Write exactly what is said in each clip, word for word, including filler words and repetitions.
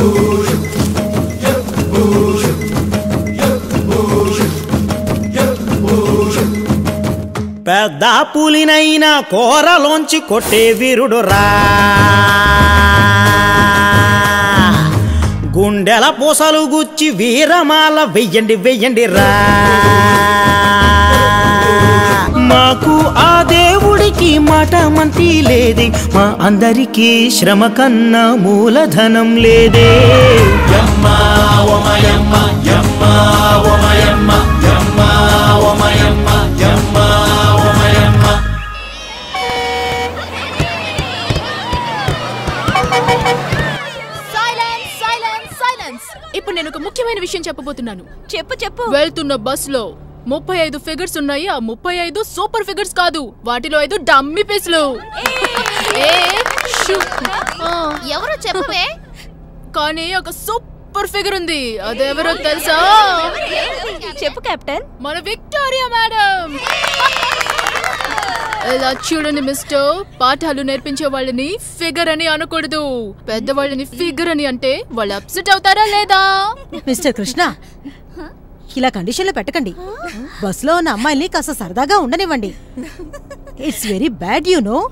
పెద్ద పులినైనా కోరలోంచి కొట్టే వీరుడు రా, గుండెల పూసలు గుచ్చి వీరమాల వెయ్యండి వెయ్యండి రా. మాకు ఆ దేవుడికి మాట మంతి లేదే, మా అందరికీ శ్రమ కన్నా మూలధనం లేదే. యమ్మా ఓమయమ్మ యమ్మా ఓమయమ్మ యమ్మా ఓమయమ్మ యమ్మా ఓమయమ్మ. Silence silence silence. ఇప్పుడు నేను ఒక ముఖ్యమైన విషయం చెప్పబోతున్నాను. చెప్పు చెప్పు. వెళ్తున్న బస్ లో ముప్పై ఐదు ఫిగర్స్ ఉన్నాయి. ఆ ముప్పై ఐదు సూపర్ ఫిగర్స్ కాదు, వాటిలో ఐదు డమ్మీ పీసులు. ఎవరో చెప్పవే. కానీ ఒక సూపర్ ఫిగర్ ఉంది, అదెవరో తెలుసా? చెప్పు కెప్టెన్. మన విక్టోరియా మేడం. ఇలా చూడండి మిస్టర్, పాఠాలు నేర్పించే వాళ్ళని ఫిగర్ అని అనకూడదు. పెద్దవాళ్ళని ఫిగర్ అని అంటే వాళ్ళు అప్సెట్ అవుతారా లేదా? మిస్టర్ కృష్ణ, ఇలా కండిషన్లో పెట్టకండి. బస్సులో ఉన్న అమ్మాయిల్ని కాస్త సరదాగా ఉండనివ్వండి. It's very bad you know.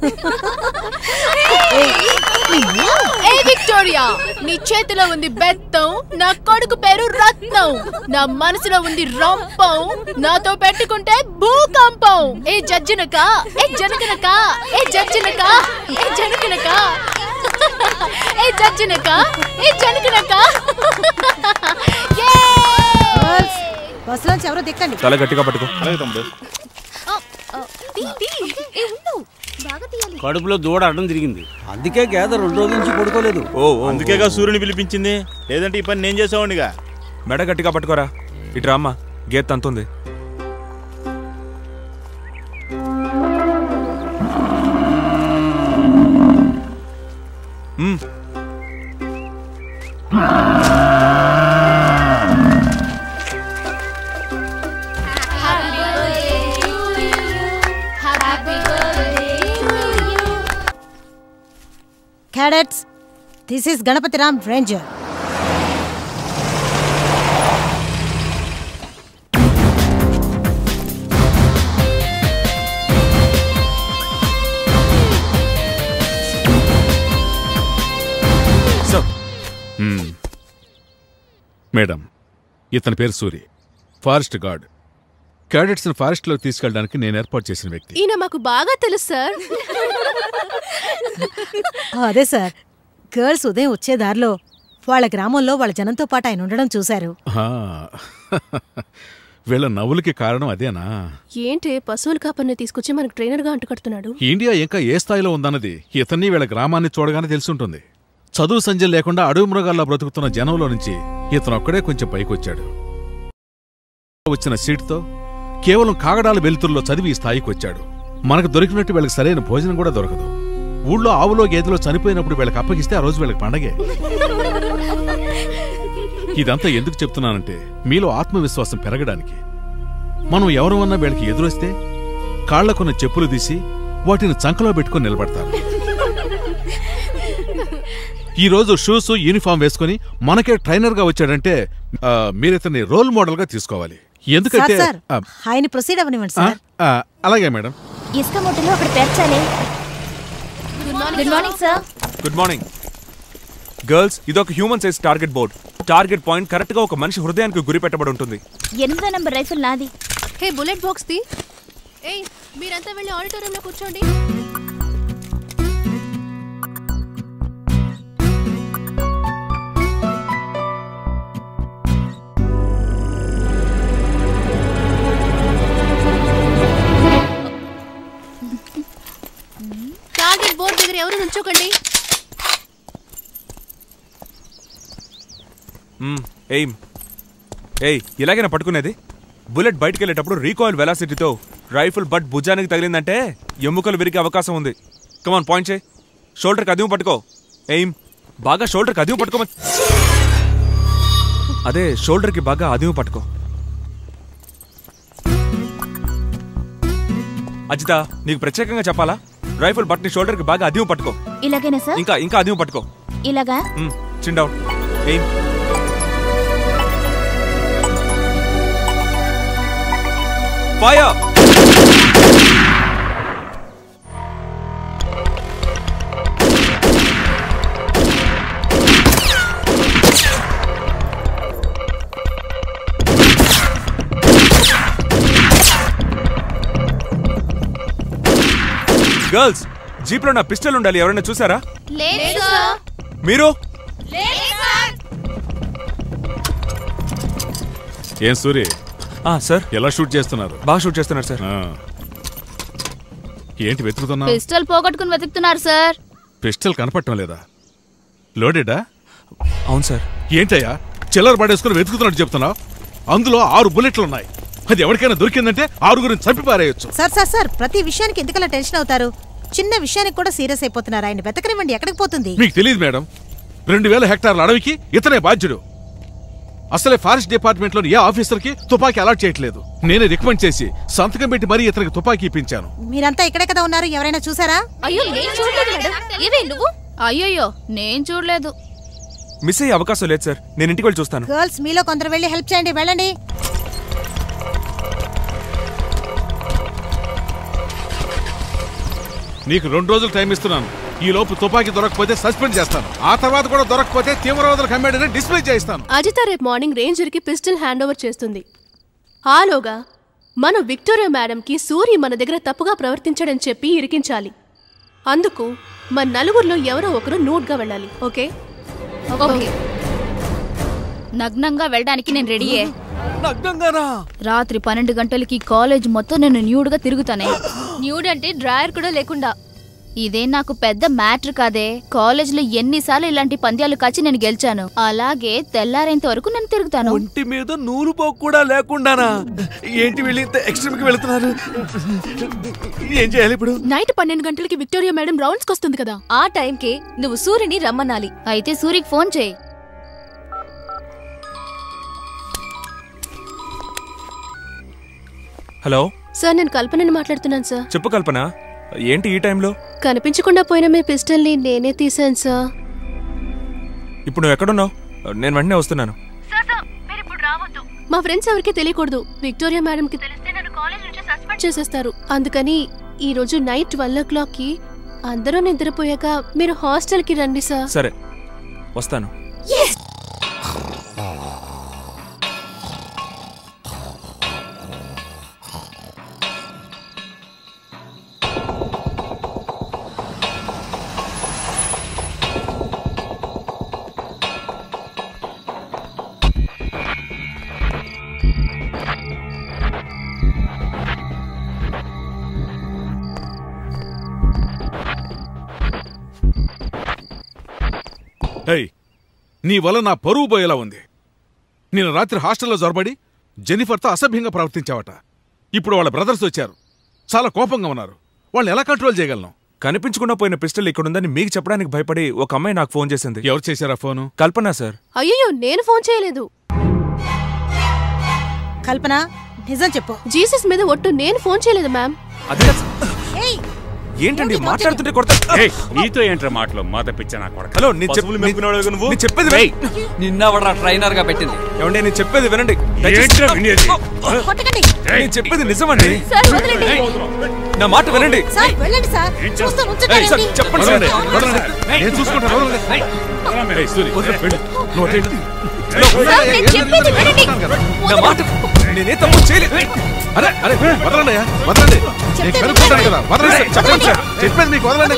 ఏ విక్టోరియా, నీ చేతిలో ఉంది బెత్తం, నా కొడుకు పేరు రత్నం, నా మనసులో ఉంది రంపం, నాతో పెట్టుకుంటే భూకంపం. ఏ జడ్జినక ఏ జనకనక ఏ జడ్జినక ఏ జనకనక ఏ జడ్జినక ఏ జనకనక. బస్సులోంచి ఎవరో దిక్కండి. చాలా గట్టిగా పట్టుకో. అలాగే తమ్ముడు. కడుపులో దూడ అడ్డం తిరిగింది, అందుకే గేద రెండు రోజుల నుంచి పడుకోలేదు. ఓ అందుకేగా సూర్యుని పిలిపించింది, లేదంటే ఈ పని నేను చేసేవాడిగా. మెడ గట్టిగా పట్టుకోరా. ఇటు రామ్మా, గేదె తంతుంది. Cadets, this is Ganapati Ram Ranger. So, hmm. Madam, ఇతని పేరు సూరి, ఫారెస్ట్ గార్డ్. క్యాడెట్స్ ని ఫారెస్ట్ లో తీసుకెళ్ళడానికి నేను ఏర్పాటు చేసిన వ్యక్తి. ఈయన మాకు బాగా తెలుసు సార్. అదే సార్, గర్ల్స్ ఉదయం వచ్చే దారిలో వాళ్ళ గ్రామంలో వాళ్ళ జనంతో పాటు ఆయన ఉండడం చూశారు. వీళ్ళ నవ్వులకి కారణం అదేనా? ఏంటి పశువుల కాపర్ని తీసుకొచ్చి మనకు ట్రైనర్ గా అంటుకడుతున్నాడు? ఇండియా ఇంకా ఏ స్థాయిలో ఉందన్నది ఇతన్ని వీళ్ళ గ్రామాన్ని చూడగానే తెలుసుంటుంది. చదువు సంజయ్ లేకుండా అడవి మృగాల్లో బ్రతుకుతున్న జనంలో నుంచి ఇతను ఒక్కడే కొంచెం పైకొచ్చాడు. వచ్చిన సీట్తో కేవలం కాగడాల వెలుతురులో చదివి ఈ స్థాయికి వచ్చాడు. మనకు దొరికినట్టు వీళ్ళకి సరైన భోజనం కూడా దొరకదు. ఊళ్ళో ఆవులో గేదెలో చనిపోయినప్పుడు వీళ్ళకి అప్పగిస్తే ఆ రోజు వీళ్ళకి పండగే. ఇదంతా ఎందుకు చెప్తున్నానంటే మీలో ఆత్మవిశ్వాసం పెరగడానికి. మనం ఎవరు అన్నా వీళ్ళకి ఎదురొస్తే కాళ్లకున్న చెప్పులు తీసి వాటిని చంకలో పెట్టుకుని నిలబడతారు. ఈ రోజు షూస్ యూనిఫామ్ వేసుకుని మనకే ట్రైనర్ గా వచ్చాడంటే మీరితన్ని రోల్ మోడల్ గా తీసుకోవాలి. ఎందుకంటే ఆయన ప్రొసీడ్ అవ్వనివ్వండి సార్. అలాగే మేడం. ఇసుక ముట్టలో అక్కడ పేర్చాలి. Good morning sir. Good morning girls. ఇదొక human size target board. Target point correct గా ఒక మనిషి హృదయానికి గురి పెట్టబడి ఉంటుంది. ఎనిమిదో నంబర్ రైఫిల్ నాది. హే బుల్లెట్ బాక్స్ ది. ఏయ్ మీరంతా వెళ్ళి ఆడిటోరియంలో కూర్చోండి. టార్గెట్ బోర్డ్ దగ్గర ఎవరు నుంచోకండి. ఎయిమ్. ఏయ్ ఇలాగైనా పట్టుకునేది? బుల్లెట్ బయటకు వెళ్ళేటప్పుడు రీకాయిల్ వెలాసిటీతో రైఫిల్ బట్ భుజానికి తగిలిందంటే ఎముకలు విరిగే అవకాశం ఉంది. కమాన్ పాయింట్ చేయి. షోల్డర్కి అదిము పట్టుకో. ఎయిమ్. బాగా షోల్డర్కి అదిము పట్టుకో. అదే షోల్డర్కి బాగా అదిము పట్టుకో. అజిత, నీకు ప్రత్యేకంగా చెప్పాలా? రైఫిల్ బట్ నీ షోల్డర్కి బాగా అదిము పట్టుకో. ఇలాగేనా సార్? ఇంకా ఇంకా అదిము పట్టుకో. ఇలాగా? Chin down. Aim. Fire. Girls, jeep లో నా పిస్టల్ ఉండాలి. ఎవరైనా చూసారా? మీరు ఏం సూరి, సార్ ఎలా షూట్ చేస్తున్నారు? బాగా షూట్ చేస్తున్నారు సార్. ఏంటి వెతుకుతున్నా? పిస్టల్ పోగొట్టుకుని వెతుకుతున్నారు సార్. పిస్టల్ కనపడటం లేదా? లోడెడా? అవును సార్. ఏంటయ్యా చిల్లర పడేసుకుని వెతుకుతున్నట్టు చెప్తున్నావు? అందులో ఆరు బుల్లెట్లు ఉన్నాయి. అది ఎవరికైనా దొరికిందంటే ఆరుగురిని చంపి పారేయొచ్చు. సార్ సార్ సార్ ప్రతి విషయానికి ఎందుకలా టెన్షన్ అవుతారు? చిన్న విషయానికి కూడా సీరియస్ అయిపోతున్నారు. ఆయన వెతకనివ్వండి, ఎక్కడికి పోతుంది? మీకు తెలియదు మేడం, రెండు వేల హెక్టార్ల అడవికి ఇతనే బాధ్యుడు. అసలే ఫారెస్ట్ డిపార్ట్మెంట్ లోని ఏ ఆఫీసర్ కి తుపాకీ అలాట్ చేయట్లేదు. నేనే రికమెండ్ చేసి సంతకం పెట్టి మరీ ఇతనికి తుపాకీ ఇప్పించాను. మీరంతా ఇక్కడే కదా ఉన్నారు, ఎవరైనా చూసారా? అయ్యో నేను చూడలేదు మేడం. ఏవే నువ్వు? అయ్యయ్యో నేను చూడలేదు. మిస్ అయ్యే అవకాశం లేదు సార్. నేను ఇంటికి వెళ్ళి చూస్తాను. గర్ల్స్, మీలో కొందరు వెళ్ళి హెల్ప్ చేయండి. వెళ్ళండి. నీకు రెండు రోజులు టైం ఇస్తున్నాను. ఈ లోపు తుపాకీ దొరకకపోతే సస్పెండ్ చేస్తాను. ఆ తర్వాత కూడా దొరకకపోతే తీవ్రవాదుల కమ్మాడని డిస్ప్లే చేస్తాను. అజిత రేపు మార్నింగ్ రేంజర్ కి పిస్టల్ హ్యాండ్ ఓవర్ చేస్తుంది. ఆలోగా మనం విక్టోరియా మేడంకి సూరి మన దగ్గర తప్పుగా ప్రవర్తించడని చెప్పి ఇరికించాలి. అందుకు మన నలుగురిలో ఎవరో ఒకరు నోట్గా వెళ్ళాలి. ఓకే? ఓకే. నగ్నంగా వెళ్ళడానికి నేను రెడీయే. నగ్నంగానా? రాత్రి పన్నెండు గంటలకి కాలేజ్ మొత్తం నేను న్యూడ్గా తిరుగుతానే. న్యూడ్ అంటే డ్రాయర్ కూడా లేకుండా. ఇదే నాకు పెద్ద మ్యాటర్ కాదే. కాలేజ్లో ఎన్నిసార్లు ఇలాంటి పంద్యాలు కాచి నేను గెలిచాను. అలాగే తెల్లారేంత వరకు నేను తిరుగుతాను. ఒంటి మీద నూలు పోకు కూడా లేకుండానా? ఏంటి వెళ్ళి ఎక్స్ట్రీమ్కి వెళ్తున్నారు? ఏం చేయాలి ఇప్పుడు? నైట్ పన్నెండు గంటలకి విక్టోరియా మేడం రౌండ్స్కి వస్తుంది కదా, ఆ టైంకి నువ్వు సూర్యుని రమ్మనాలి. అయితే సూర్యకి ఫోన్ చేయి. హలో సార్, నేను కల్పనని మాట్లాడుతున్నాను సార్. చెప్పు కల్పన, ఏంటి ఈ టైంలో? కనిపించకుండా పోయిన మీ పిస్టల్ని నేనే తీసాను సార్. ఇప్పుడు నువ్వు ఎక్కడున్నావు? నేను వెంటనే వస్తున్నాను. మా ఫ్రెండ్స్ ఎవరికి తెలియకూడదు. విక్టోరియా మేడం కి తెలిస్తే నన్ను కాలేజ్ నుంచి సస్పెండ్ చేసేస్తారు. అందుకని ఈ రోజు నైట్ ట్వెల్వ్ ఓ క్లాక్ కి అందరూ నిద్రపోయాక మీరు హాస్టల్ కి రండి సార్. సరే, వస్తాను. నీ వల్ల నా పరువు పోయేలా ఉంది. నేను రాత్రి హాస్టల్లో జొరబడి జెనిఫర్తో అసభ్యంగా ప్రవర్తించావట. ఇప్పుడు వాళ్ళ బ్రదర్స్ వచ్చారు, చాలా కోపంగా ఉన్నారు. వాళ్ళని ఎలా కంట్రోల్ చేయగలను? కనిపించకుండా పోయిన పిస్టల్ ఇక్కడుందని మీకు చెప్పడానికి భయపడి ఒక అమ్మాయి నాకు ఫోన్ చేసింది. ఎవరు చేశారా ఫోను? కల్పన సార్. అయ్యో, నేను ఫోన్ చేయలేదు. కల్పన, నిజం చెప్పు. జీసస్ మీద ఒట్టు, నేను ఫోన్ చేయలేదు మ్యామ్. అదే ఏంటండి మాట్లాడుతుంటే కొడతా? నీతో ఏంట్రా మాటలు? మా తప్పించా నా కొడక. హలో, నేను చెప్పేది నిన్నవడా ట్రైనర్ గా పెట్టింది. ఏమండి, నేను చెప్పేది వినండి. నేను చెప్పేది నిజమండి. నా మాట వినండి. చెప్పండి సార్. నేను చూసుకుంటాను. నా మాట నేనే తప్పు చేయలేదు. అరే అరే వదలండి, వదలండి. నేను కనుక్కుంటాను కదా, వదలండి. చెప్పండి సార్, చెప్పేది మీకు వదలండి.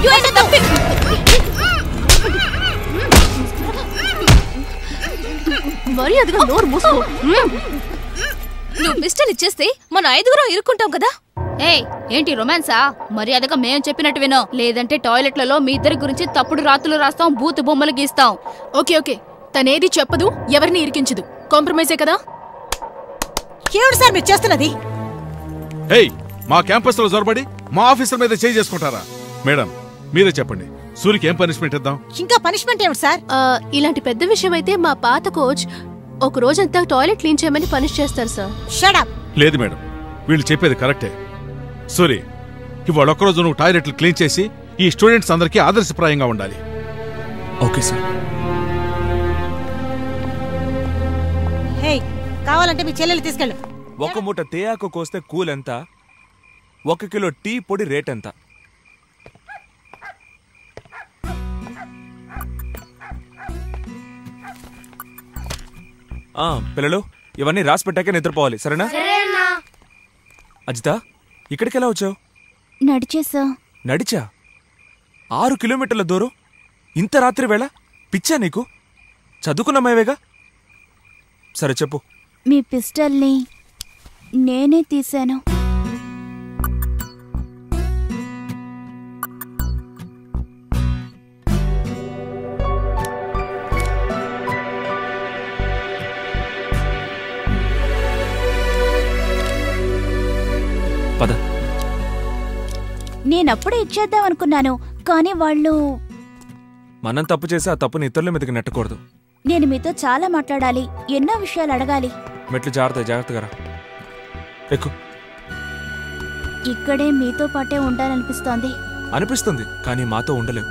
మరి అదిగా నోరు మూసుకో. నువ్వు పిస్టల్ ఇచ్చేస్తే మన ఐదుగురం ఇరుక్కుంటాం కదా. ఏయ్, ఏంటి రొమాన్సా? మర్యాదగా మేం చెప్పినట్టు వినో, లేదంటే టాయిలెట్లలో మీ ఇద్దరి గురించి తప్పుడు రాత్రులు రాస్తాం, బూతు బొమ్మలు గీస్తాం. ఓకే ఓకే, తనేది చెప్పదు, ఎవరిని ఇరికించదు. కాంప్రమైజే కదా? ఏమిటి సార్ మీరు చేస్తున్నది? ఏయ్, మా క్యాంపస్ లో జొరబడి మా ఆఫీసర్ మీద చేయి చేసుకుంటారా? మేడం, మీరే చెప్పండి, సూరికి ఏం పనిష్మెంట్ ఇద్దాం? ఇంకా పనిష్మెంట్ ఏమిటి సార్? ఇలాంటి పెద్ద విషయం అయితే మా పాత కోచ్ ఒక రోజంతా టాయిలెట్ క్లీన్ చేయమని పనిష్ చేస్తారు సార్. Shut up. లేదు మేడం, వీళ్ళు చెప్పేది కరెక్టే. సూరి, ఇవాళ ఒక్కరోజు నువ్వు టాయిలెట్లు క్లీన్ చేసి ఈ స్టూడెంట్స్ అందరికీ ఆదర్శప్రాయంగా ఉండాలి. Okay sir. కావాలంటే మీ చెల్లెలు తీసుకెళ్ళు. ఒక మూట తేయాకు కోస్తే కూల్ ఎంత? ఒక కిలో టీ పొడి రేట్ ఎంత? ఆ పిల్లలు ఇవన్నీ రాసి పెట్టాకే నిద్రపోవాలి, సరేనా? అజిత, ఇక్కడికి ఎలా వచ్చావు? నడిచేసా. నడిచా? ఆరు కిలోమీటర్ల దూరం ఇంత రాత్రి వేళ? పిచ్చా నీకు? చదువుకున్నామేవేగా. సరే చెప్పు. మీ పిస్టల్ని నేనే తీశాను. పద. నేనప్పుడే ఇచ్చేద్దాం అనుకున్నాను, కానీ వాళ్ళు... మనం తప్పు చేసి ఆ తప్పుని ఇతరుల మీదకి నెట్టకూడదు. నేను మీతో చాలా మాట్లాడాలి, ఎన్నో విషయాలు అడగాలి. మెట్లు జాగ్రత్త, జాగ్రత్తగా రా. ఎక్కు. ఇక్కడే మీతో పాటే ఉండాలనిపిస్తోంది. అనిపిస్తుంది, కానీ మాతో ఉండలేవు.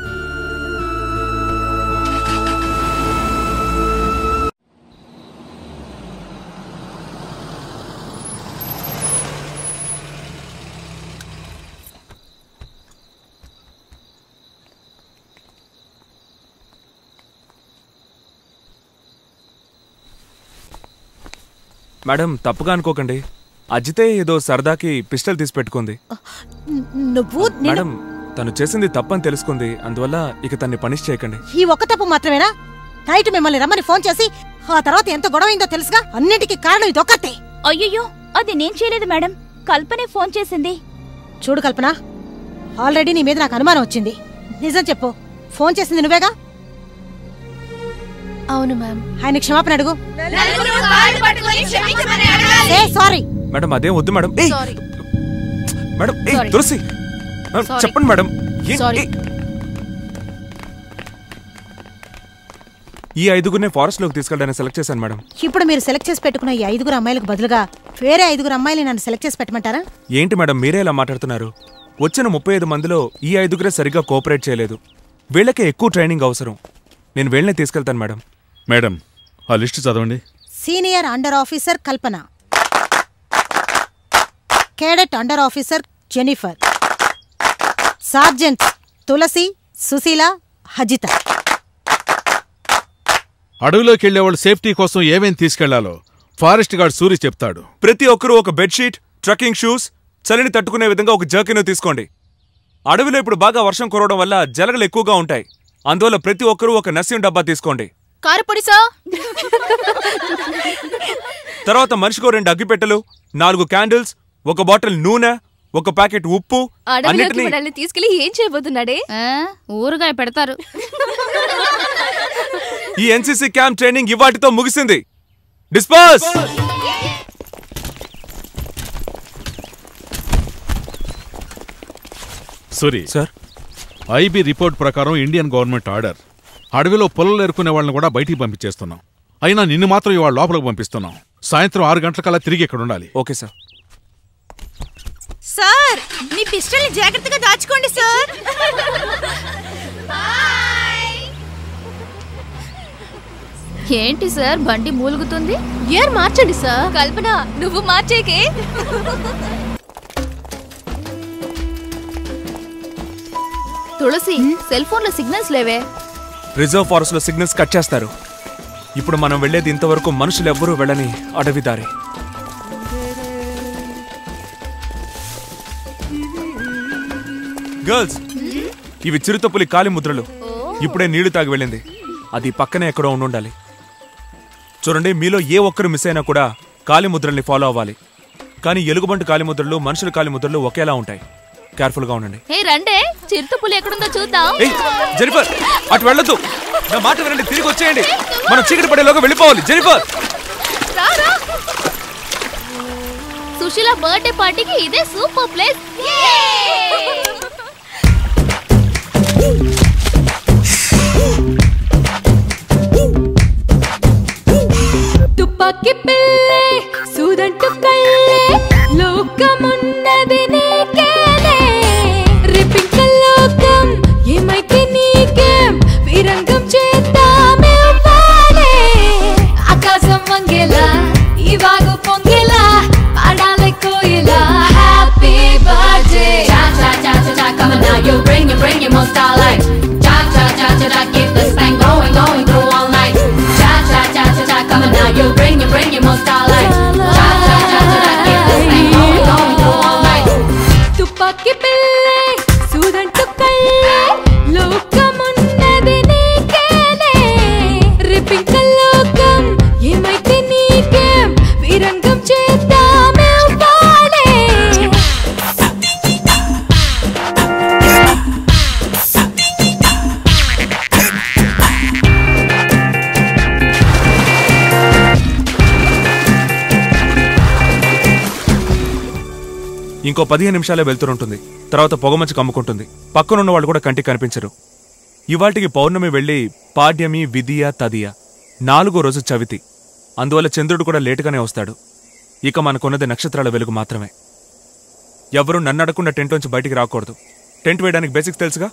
మేడం, తప్పుగా అనుకోకండి. అజితే ఏదో సరదాకి పిస్టల్ తీసి పెట్టుకుంది. నువ్వు మేడం, తను చేసింది తప్పని తెలుసుకుంది, అందువల్ల ఇక తన్ని పనిష్ చేయకండి. ఈ ఒక్క తప్పు మాత్రమేనా? నైట్ మిమ్మల్ని రమ్మని ఫోన్ చేసి ఆ తర్వాత ఎంత గొడవైందో తెలుసుగా. అన్నిటికీ కారణం ఇదొక్కతే. అయ్యయ్యో, అది నేను చేయలేదు మేడం, కల్పనే ఫోన్ చేసింది. చూడు కల్పన, ఆల్రెడీ నీ మీద నాకు అనుమానం వచ్చింది. నిజం చెప్పు, ఫోన్ చేసింది నువ్వేగా? అవును మ్యామ్. ఆయన క్షమాపణ అడుగు. సారీ మేడం, అదేం వద్దు మేడం. Sorry madam, Sorry. Tulasi madam, Sorry. చెప్పండి మేడం. ఏ- Sorry. ఏ- ఈ ఐదుగురిని ఫారెస్ట్ లోకి తీసుకెళ్ళడానికి సెలెక్ట్ చేశాను మేడం. ఇప్పుడు మీరు సెలెక్ట్ చేసి పెట్టుకున్న ఈ ఐదుగురు అమ్మాయిలకు బదులుగా వేరే ఐదుగురు అమ్మాయిలు నన్ను సెలెక్ట్ చేసి పెట్టమంటారా? ఏంటి మేడం మీరే ఇలా మాట్లాడుతున్నారు? వచ్చిన ముప్పై ఐదు మందిలో ఈ ఐదుగురే సరిగ్గా కోఆపరేట్ చేయలేదు. వీళ్ళకే ఎక్కువ ట్రైనింగ్ అవసరం. నేను వీళ్ళనే తీసుకెళ్తాను మేడం. మేడం, ఆ లిస్టు చదవండి. Senior under officer Kalpana, cadet under officer Jennifer, sergeant Tulasi, Sushila, Hajitha. అడవిలోకి వెళ్లేవాళ్ళు సేఫ్టీ కోసం ఏమేం తీసుకెళ్లాలో ఫారెస్ట్ గార్డ్ సూరి చెప్తాడు. ప్రతి ఒక్కరూ ఒక బెడ్షీట్, ట్రెక్కింగ్ షూస్, చలిని తట్టుకునే విధంగా ఒక జర్కిన్ తీసుకోండి. అడవిలో ఇప్పుడు బాగా వర్షం కురవడం వల్ల జలగలు ఎక్కువగా ఉంటాయి. అందువల్ల ప్రతి ఒక్కరూ ఒక నస్యం డబ్బా తీసుకోండి. కారపొడి సా. తర్వాత మనిషికో రెండు అగ్గిపెట్టెలు, నాలుగు క్యాండిల్స్, ఒక బాటిల్ నూనె, ఒక ప్యాకెట్ ఉప్పు, అన్నిటినీ తీసుకెళ్లి ఏం చేయబోతున్నాడే? ఊరుగాయ పెడతారు. ఈ ఎన్సీసీ క్యాంప్ ట్రైనింగ్ ఇవాటితో ముగిసింది. Disperse. Suri sir, IB report ప్రకారం ఇండియన్ గవర్నమెంట్ ఆర్డర్, అడవిలో పొలలు ఏరుకునే వాళ్ళని కూడా బయటికి పంపించేస్తున్నాం. అయినా నిన్ను మాత్రం ఇవాళ లోపలికి పంపిస్తున్నాం. సాయంత్రం ఆరు గంటలకల్లా తిరిగి ఇక్కడ ఉండాలి. Okay sir. సార్, మీ పిస్టల్ని జాగ్రత్తగా దాచుకోండి సార్. ఏంటి సార్, బండి మూలుగుతుంది? ఏర్ మార్చండి సార్. కల్పన, నువ్వు మార్చేకే. తులసి, సెల్ ఫోన్ లో సిగ్నల్స్ లేవే. రిజర్వ్ ఫారెస్ట్ లో సిగ్నల్స్ కట్ చేస్తారు. ఇప్పుడు మనం వెళ్లేది ఇంతవరకు మనుషులు ఎవ్వరూ వెళ్ళని అడవి దారి. గర్ల్స్, ఇవి చిరుతపులి కాలి ముద్రలు. ఇప్పుడే నీళ్లు తాగి వెళ్ళింది. అది పక్కనే ఎక్కడో ఉండాలి. చూడండి, మీలో ఏ ఒక్కరు మిస్ అయినా కూడా కాలి ముద్రల్ని ఫాలో అవ్వాలి. కానీ ఎలుగుబంటి కాలి ముద్రలు, మనుషుల కాలి ముద్రలు ఒకేలా ఉంటాయి. కేర్ఫుల్ గా ఉండండి. హే రండే, చిరుతపులి ఎక్కడుందో చూద్దాం. జెనిఫర్, అటు వెళ్ళొద్దు. నా మాట వినండి, తిరిగి వచ్చేయండి. మనం చీకటి పడేలోగా వెళ్ళిపోవాలి. జెనిఫర్, సుశీల బర్త్డే పార్టీకి ఇదే సూపర్ ప్లేస్. తుపాకి పిల్లే సూదంటు కళ్ళే లోకమున్నది నీకేలే. రిపింక లోకం ఏమైతే నీకేం విరంగం చేద్దామే వాలే. ఆకాశం వంగేలా ఇవా ఇంకో పదిహేను నిమిషాలే వెళ్తుంటుంది. తర్వాత పొగమంచు కమ్ముకుంటుంది. పక్కనున్న వాళ్ళు కూడా కంటికి కనిపించరు. ఇవాటికి పౌర్ణమి వెళ్ళి పాడ్యమి, విధియ, తదియ నాలుగో రోజు చవితి. అందువల్ల చంద్రుడు కూడా లేటుగానే వస్తాడు. ఇక మనకున్నది నక్షత్రాల వెలుగు మాత్రమే. ఎవరూ నన్నడకుండా టెంట్ నుంచి బయటికి రాకూడదు. టెంట్ వేయడానికి బేసిక్స్ తెలుసుగా.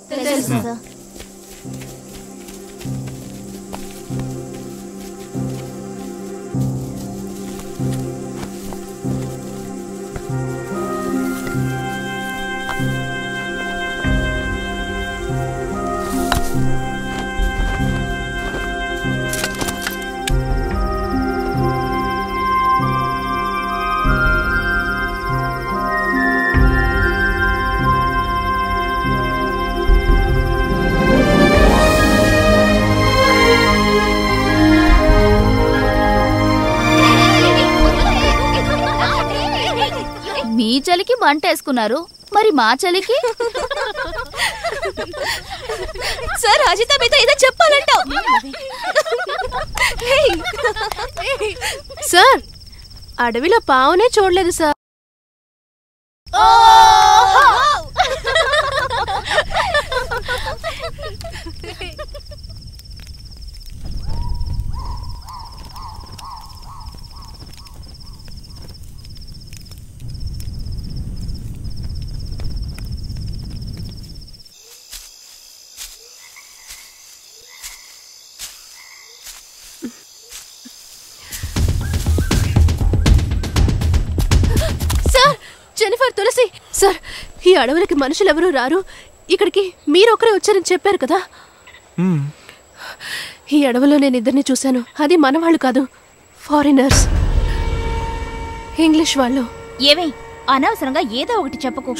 మీ చలికి మంట వేసుకున్నారు, మరి మా చలికి సార్ అజిత మీద ఏదో చెప్పాలంటావు. సార్ అడవిలో పావునే చూడలేదు సార్. జెనిఫర్, తులసి సార్, ఈ అడవులకి మనుషులు ఎవరూ రారు. ఇక్కడికి మీరు ఒకరే వచ్చారని చెప్పారు కదా. ఈ అడవిలో నేను ఇద్దరిని చూశాను. అది మన వాళ్ళు కాదు, ఫారినర్స్, ఇంగ్లీష్ వాళ్ళు. ఏమే అనవసరంగా ఏదో ఒకటి చెప్పకు.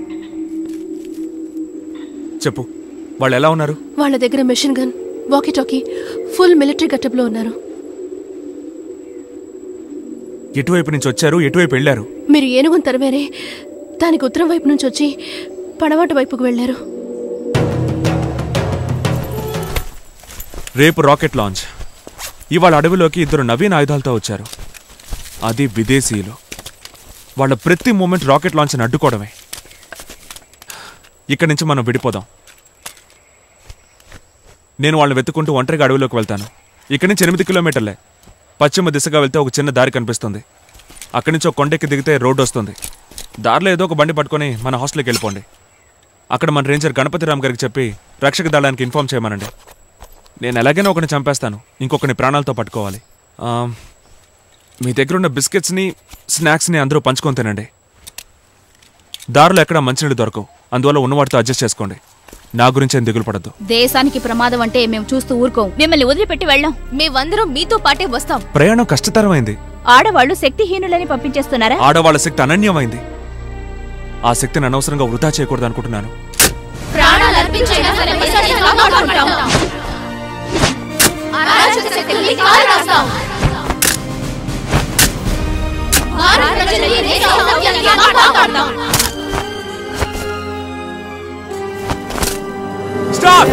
చెప్పు, వాళ్ళు ఎలా ఉన్నారు? వాళ్ళ దగ్గర machine gun, walkie talkie, full military గెటప్లో ఉన్నారు. ఎటువైపు నుంచి వచ్చారు, ఎటువైపు వెళ్ళారు? మీరు ఏనుగును తరివేరే దానికి ఉత్తరం వైపు నుంచి వచ్చి పడవాటు వైపుకు వెళ్లారు. రేపు రాకెట్ లాంచ్. ఇవాళ అడవిలోకి ఇద్దరు నవీన ఆయుధాలతో వచ్చారు. అది విదేశీయులు. వాళ్ళ ప్రతి మూమెంట్ రాకెట్ లాంచ్ని అడ్డుకోవడమే. ఇక్కడి నుంచి మనం విడిపోదాం. నేను వాళ్ళని వెతుక్కుంటూ ఒంటరిగా అడవిలోకి వెళ్తాను. ఇక్కడి నుంచి ఎనిమిది కిలోమీటర్లే. పశ్చిమ దిశగా వెళ్తే ఒక చిన్న దారి కనిపిస్తుంది. అక్కడి నుంచి ఒక కొండెక్కి దిగితే రోడ్డు వస్తుంది. దారిలో ఏదో ఒక బండి పట్టుకొని మన హాస్టల్కి వెళ్ళిపోండి. అక్కడ మన రేంజర్ గణపతిరామ్ గారికి చెప్పి రక్షక దళానికి ఇన్ఫార్మ్ చేయమనండి. నేను ఎలాగైనా ఒకరిని చంపేస్తాను, ఇంకొకరిని ప్రాణాలతో పట్టుకోవాలి. మీ దగ్గర ఉన్న బిస్కెట్స్ని, స్నాక్స్ని అందరూ పంచుకొని తినండి. దారిలో ఎక్కడ మంచినీళ్ళు దొరకవు, అందువల్ల ఉన్నవాటితో అడ్జస్ట్ చేసుకోండి. నా గురించి ఏం దిగులు పడద్దు. దేశానికి ప్రమాదం అంటే మేము చూస్తూ ఊరుకోం. మిమ్మల్ని వదిలిపెట్టి వెళ్ళాం. మేమందరం మీతో పాటే వస్తాం. ప్రయాణం కష్టతరమైంది. ఆడవాళ్లు శక్తిహీనులని పంపించేస్తున్నారా? ఆడవాళ్ల శక్తి అనన్యమైంది. ఆ శక్తిని అనవసరంగా వృధా చేయకూడదు అనుకుంటున్నాను. Stop!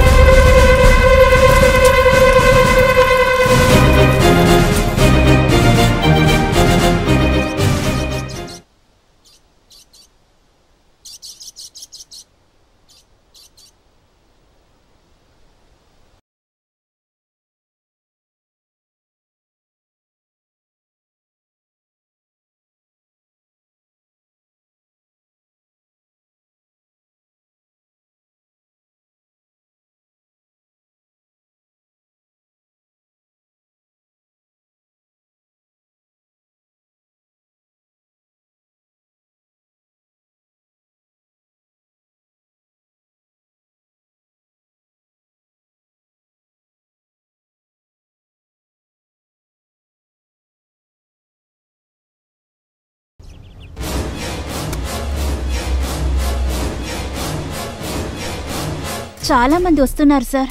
చాలా మంది వస్తున్నారు సార్.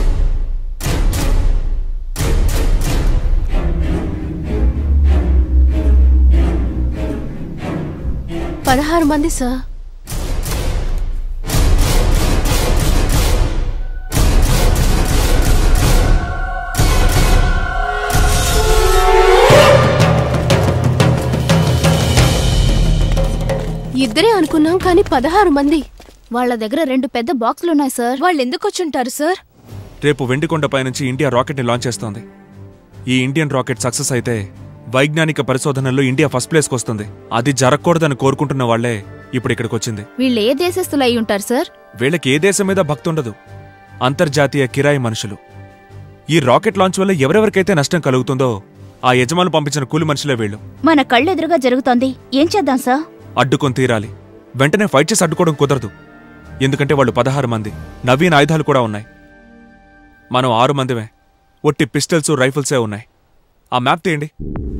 పదహారు మంది సార్. ఈ ఇద్దరే అనుకున్నాం కానీ పదహారు మంది. వాళ్ళ దగ్గర రెండు పెద్ద బాక్సులున్నాయి సార్. వాళ్ళు ఎందుకు వచ్చుంటారు సార్? రేపు వెండికొండపై నుంచి ఇండియా రాకెట్ని లాంచ్ చేస్తోంది. ఈ ఇండియన్ రాకెట్ సక్సెస్ అయితే వైజ్ఞానిక పరిశోధనల్లో ఇండియా ఫస్ట్ ప్లేస్కి వస్తుంది. అది జరగకూడదని కోరుకుంటున్న వాళ్లే ఇప్పుడు ఇక్కడికి వచ్చింది. వీళ్ళు ఏ దేశస్తులు అయి ఉంటారు సార్? వీళ్ళకి ఏ దేశం మీద భక్తి ఉండదు. అంతర్జాతీయ కిరాయి మనుషులు. ఈ రాకెట్ లాంచ్ వల్ల ఎవరెవరికైతే నష్టం కలుగుతుందో ఆ యజమానులు పంపించిన కూలి మనుషులే వీళ్ళు. మన కళ్ళెదురుగా జరుగుతోంది, ఏం చేద్దాం సార్? అడ్డుకొని తీరాలి. వెంటనే ఫైట్ చేసి అడ్డుకోవడం కుదరదు. ఎందుకంటే వాళ్ళు పదహారు మంది, నవీన ఆయుధాలు కూడా ఉన్నాయి. మనం ఆరు మందిమే. ఒట్టి పిస్టల్స్ రైఫిల్సే ఉన్నాయి. ఆ మ్యాప్ తీయండి.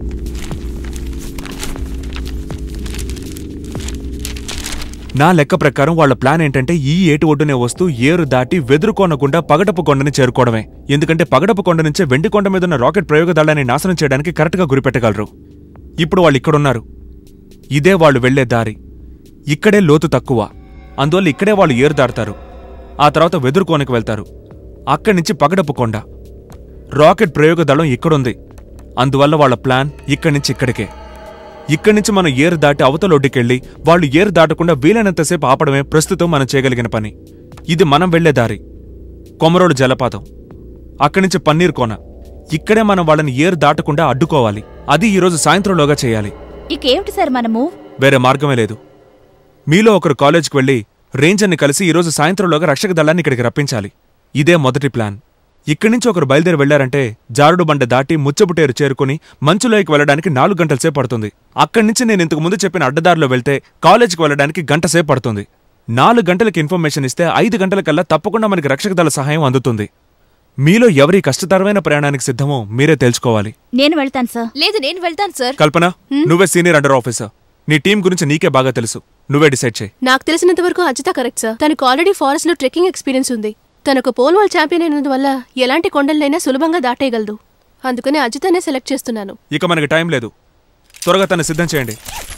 నా లెక్క ప్రకారం వాళ్ళ ప్లాన్ ఏంటంటే ఈ ఏటి ఒడ్డునే వస్తూ ఏరు దాటి వెదురుకొనకుండా పగడపు కొండని చేరుకోవడమే. ఎందుకంటే పగడపు కొండ నుంచే వెండి కొండ మీదున్న రాకెట్ ప్రయోగదళాన్ని నాశనం చేయడానికి కరెక్ట్గా గురిపెట్టగలరు. ఇప్పుడు వాళ్ళు ఇక్కడున్నారు. ఇదే వాళ్ళు వెళ్లే దారి. ఇక్కడే లోతు తక్కువ, అందువల్ల ఇక్కడే వాళ్ళు ఏరు దాడతారు. ఆ తర్వాత వెదురుకోనకు వెళ్తారు. అక్కడి నుంచి పగడపు కొండ. రాకెట్ ప్రయోగదళం ఇక్కడుంది. అందువల్ల వాళ్ళ ప్లాన్ ఇక్కడి నుంచి ఇక్కడికే. ఇక్కడి నుంచి మనం ఏరు దాటి అవతలొడ్డుకెళ్ళి వాళ్ళు ఏరు దాటకుండా వీలైనంతసేపు ఆపడమే ప్రస్తుతం మనం చేయగలిగిన పని. ఇది మనం వెళ్లే దారి. కొమరోడు జలపాతం, అక్కడి నుంచి పన్నీర్ కోన. ఇక్కడే మనం వాళ్ళని ఏరు దాటకుండా అడ్డుకోవాలి. అది ఈరోజు సాయంత్రంలోగా చేయాలి. ఇకేమిటి సార్ మనము? వేరే మార్గమే లేదు. మీలో ఒకరు కాలేజ్కి వెళ్లి రేంజర్ని కలిసి ఈరోజు సాయంత్రంలోగా రక్షక దళాన్ని ఇక్కడికి రప్పించాలి. ఇదే మొదటి ప్లాన్. ఇక్కడి నుంచి ఒకరు బయలుదేరి వెళ్లారంటే జారుడు బండ దాటి ముచ్చబుటేరు చేరుకుని మంచులోకి వెళ్లడానికి నాలుగు గంటల సేపు పడుతుంది. అక్కడి నుంచి నేను ఇంతకు ముందు చెప్పిన అడ్డదారిలో వెళ్తే కాలేజీకి వెళ్లడానికి గంట సేపు పడుతుంది. నాలుగు గంటలకి ఇన్ఫర్మేషన్ ఇస్తే ఐదు గంటలకల్లా తప్పకుండా మనకి రక్షక దళ సహాయం అందుతుంది. మీలో ఎవరి కష్టతరమైన ప్రయాణానికి సిద్ధమో మీరే తెలుసుకోవాలి. నేను వెళ్తాను సార్. లేదు, నేను వెళ్తాను సార్. కల్పన, నువ్వే సీనియర్ అండర్ ఆఫీసర్. నీ టీం గురించి నీకే బాగా తెలుసు. నువ్వే డిసైడ్ చేయి. నాకు తెలిసినంత వరకు అజిత కరెక్ట్ సార్. తనకు ఆల్రెడీ ఫారెస్ట్ లో ట్రెక్కింగ్ ఎక్స్పీరియన్స్ ఉంది. తనకు పోల్ వాల్ ఛాంపియన్ అయినందువల్ల ఎలాంటి కొండలైనా సులభంగా దాటేయగలదు. అందుకని అజితనే సెలెక్ట్ చేస్తున్నాను. ఇక మనకి టైం లేదు. త్వరగా తను సిద్ధం చేయండి.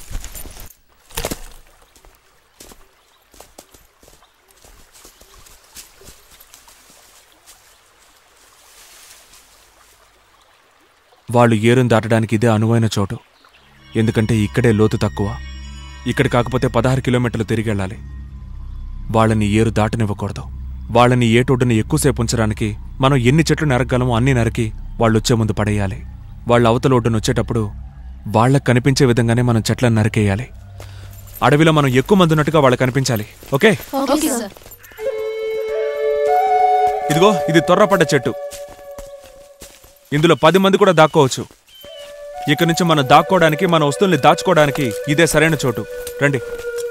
వాళ్ళు ఏరును దాటడానికి ఇదే అనువైన చోటు. ఎందుకంటే ఇక్కడే లోతు తక్కువ. ఇక్కడ కాకపోతే పదహారు కిలోమీటర్లు తిరిగెళ్ళాలి. వాళ్ళని ఏరు దాటనివ్వకూడదు. వాళ్ళని ఏటొడ్డుని ఎక్కువసేపు ఉంచడానికి మనం ఎన్ని చెట్లు నరకగలమో అన్ని నరికి వాళ్ళొచ్చే ముందు పడేయాలి. వాళ్ళ అవతల ఒడ్డును వచ్చేటప్పుడు వాళ్ళకు కనిపించే విధంగానే మనం చెట్లను నరికేయాలి. అడవిలో మనం ఎక్కువ మంది ఉన్నట్టుగా వాళ్ళకి కనిపించాలి. ఓకే? ఇదిగో, ఇది తొర్రపడ్డ చెట్టు. ఇందులో పది మంది కూడా దాక్కోవచ్చు. ఇక్కడి నుంచి మనం దాక్కోవడానికి, మన వస్తువుల్ని దాచుకోవడానికి ఇదే సరైన చోటు. రండి.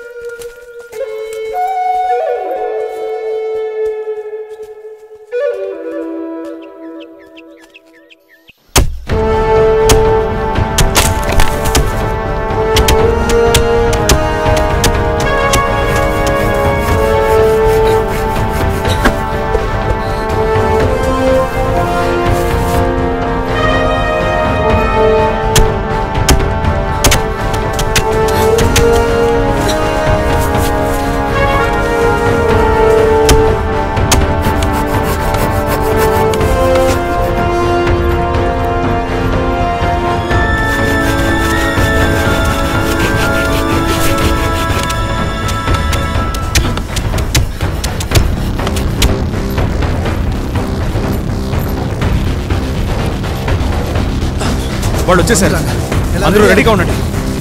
వాళ్ళు వచ్చేసారు. అందరూ రెడీగా ఉండండి.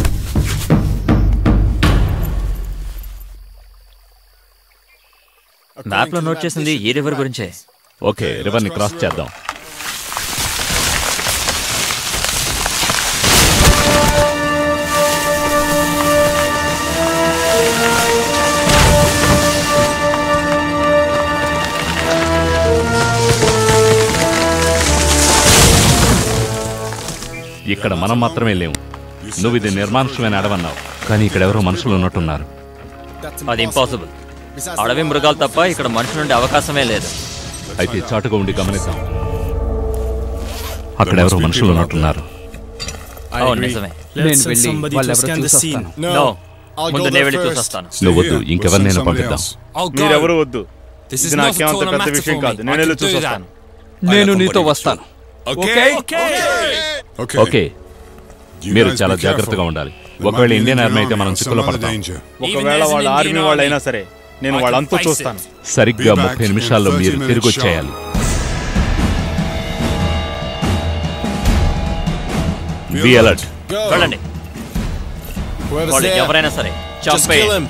మ్యాప్ లో నోట్ చేసింది ఈ రివర్ గురించే. ఓకే, రివర్ ని క్రాస్ చేద్దాం. ఇక్కడ మనం మాత్రమే లేవు. నువ్వు ఇది నిర్మానుష్యమైన అడవన్నావు, కానీ ఇక్కడ ఎవరో మనుషులు ఉన్నట్టున్నారు. అది ఇంపాసిబుల్. అడవి మృగాలు తప్ప ఇక్కడ మనుషులుండే అవకాశమే లేదు. అయితే చాటుగా ఉండి గమనిద్దాం. అక్కడ ఎవరో మనుషులు ఉన్నట్టున్నారు. అవును, నిజమే. ముందు నేను వెళ్ళి చూసొస్తాను. నువ్వు వద్దు, ఇంకెవరినైనా పంపిద్దాం. మీరెవరు వద్దు. ఇది నాకేమంత పెద్ద విషయం కాదు. నేను వెళ్ళి చూసొస్తాను. నేను నీతో వస్తాను. ఓకే, మీరు చాలా జాగ్రత్తగా ఉండాలి. ఒకవేళ ఇండియన్ ఆర్మీ అయితే మనం చిక్కులో పడతాం. ఒకవేళ వాళ్ళ ఆర్మీ వాళ్ళైనా సరే నేను వాళ్ళంతా చూస్తాను. సరిగ్గా ముప్పై నిమిషాల్లో మీరు తిరిగి వచ్చేయాలి. Be alert. వెళ్ళండి. వాళ్ళు ఎవరైనా సరే చంపేయండి.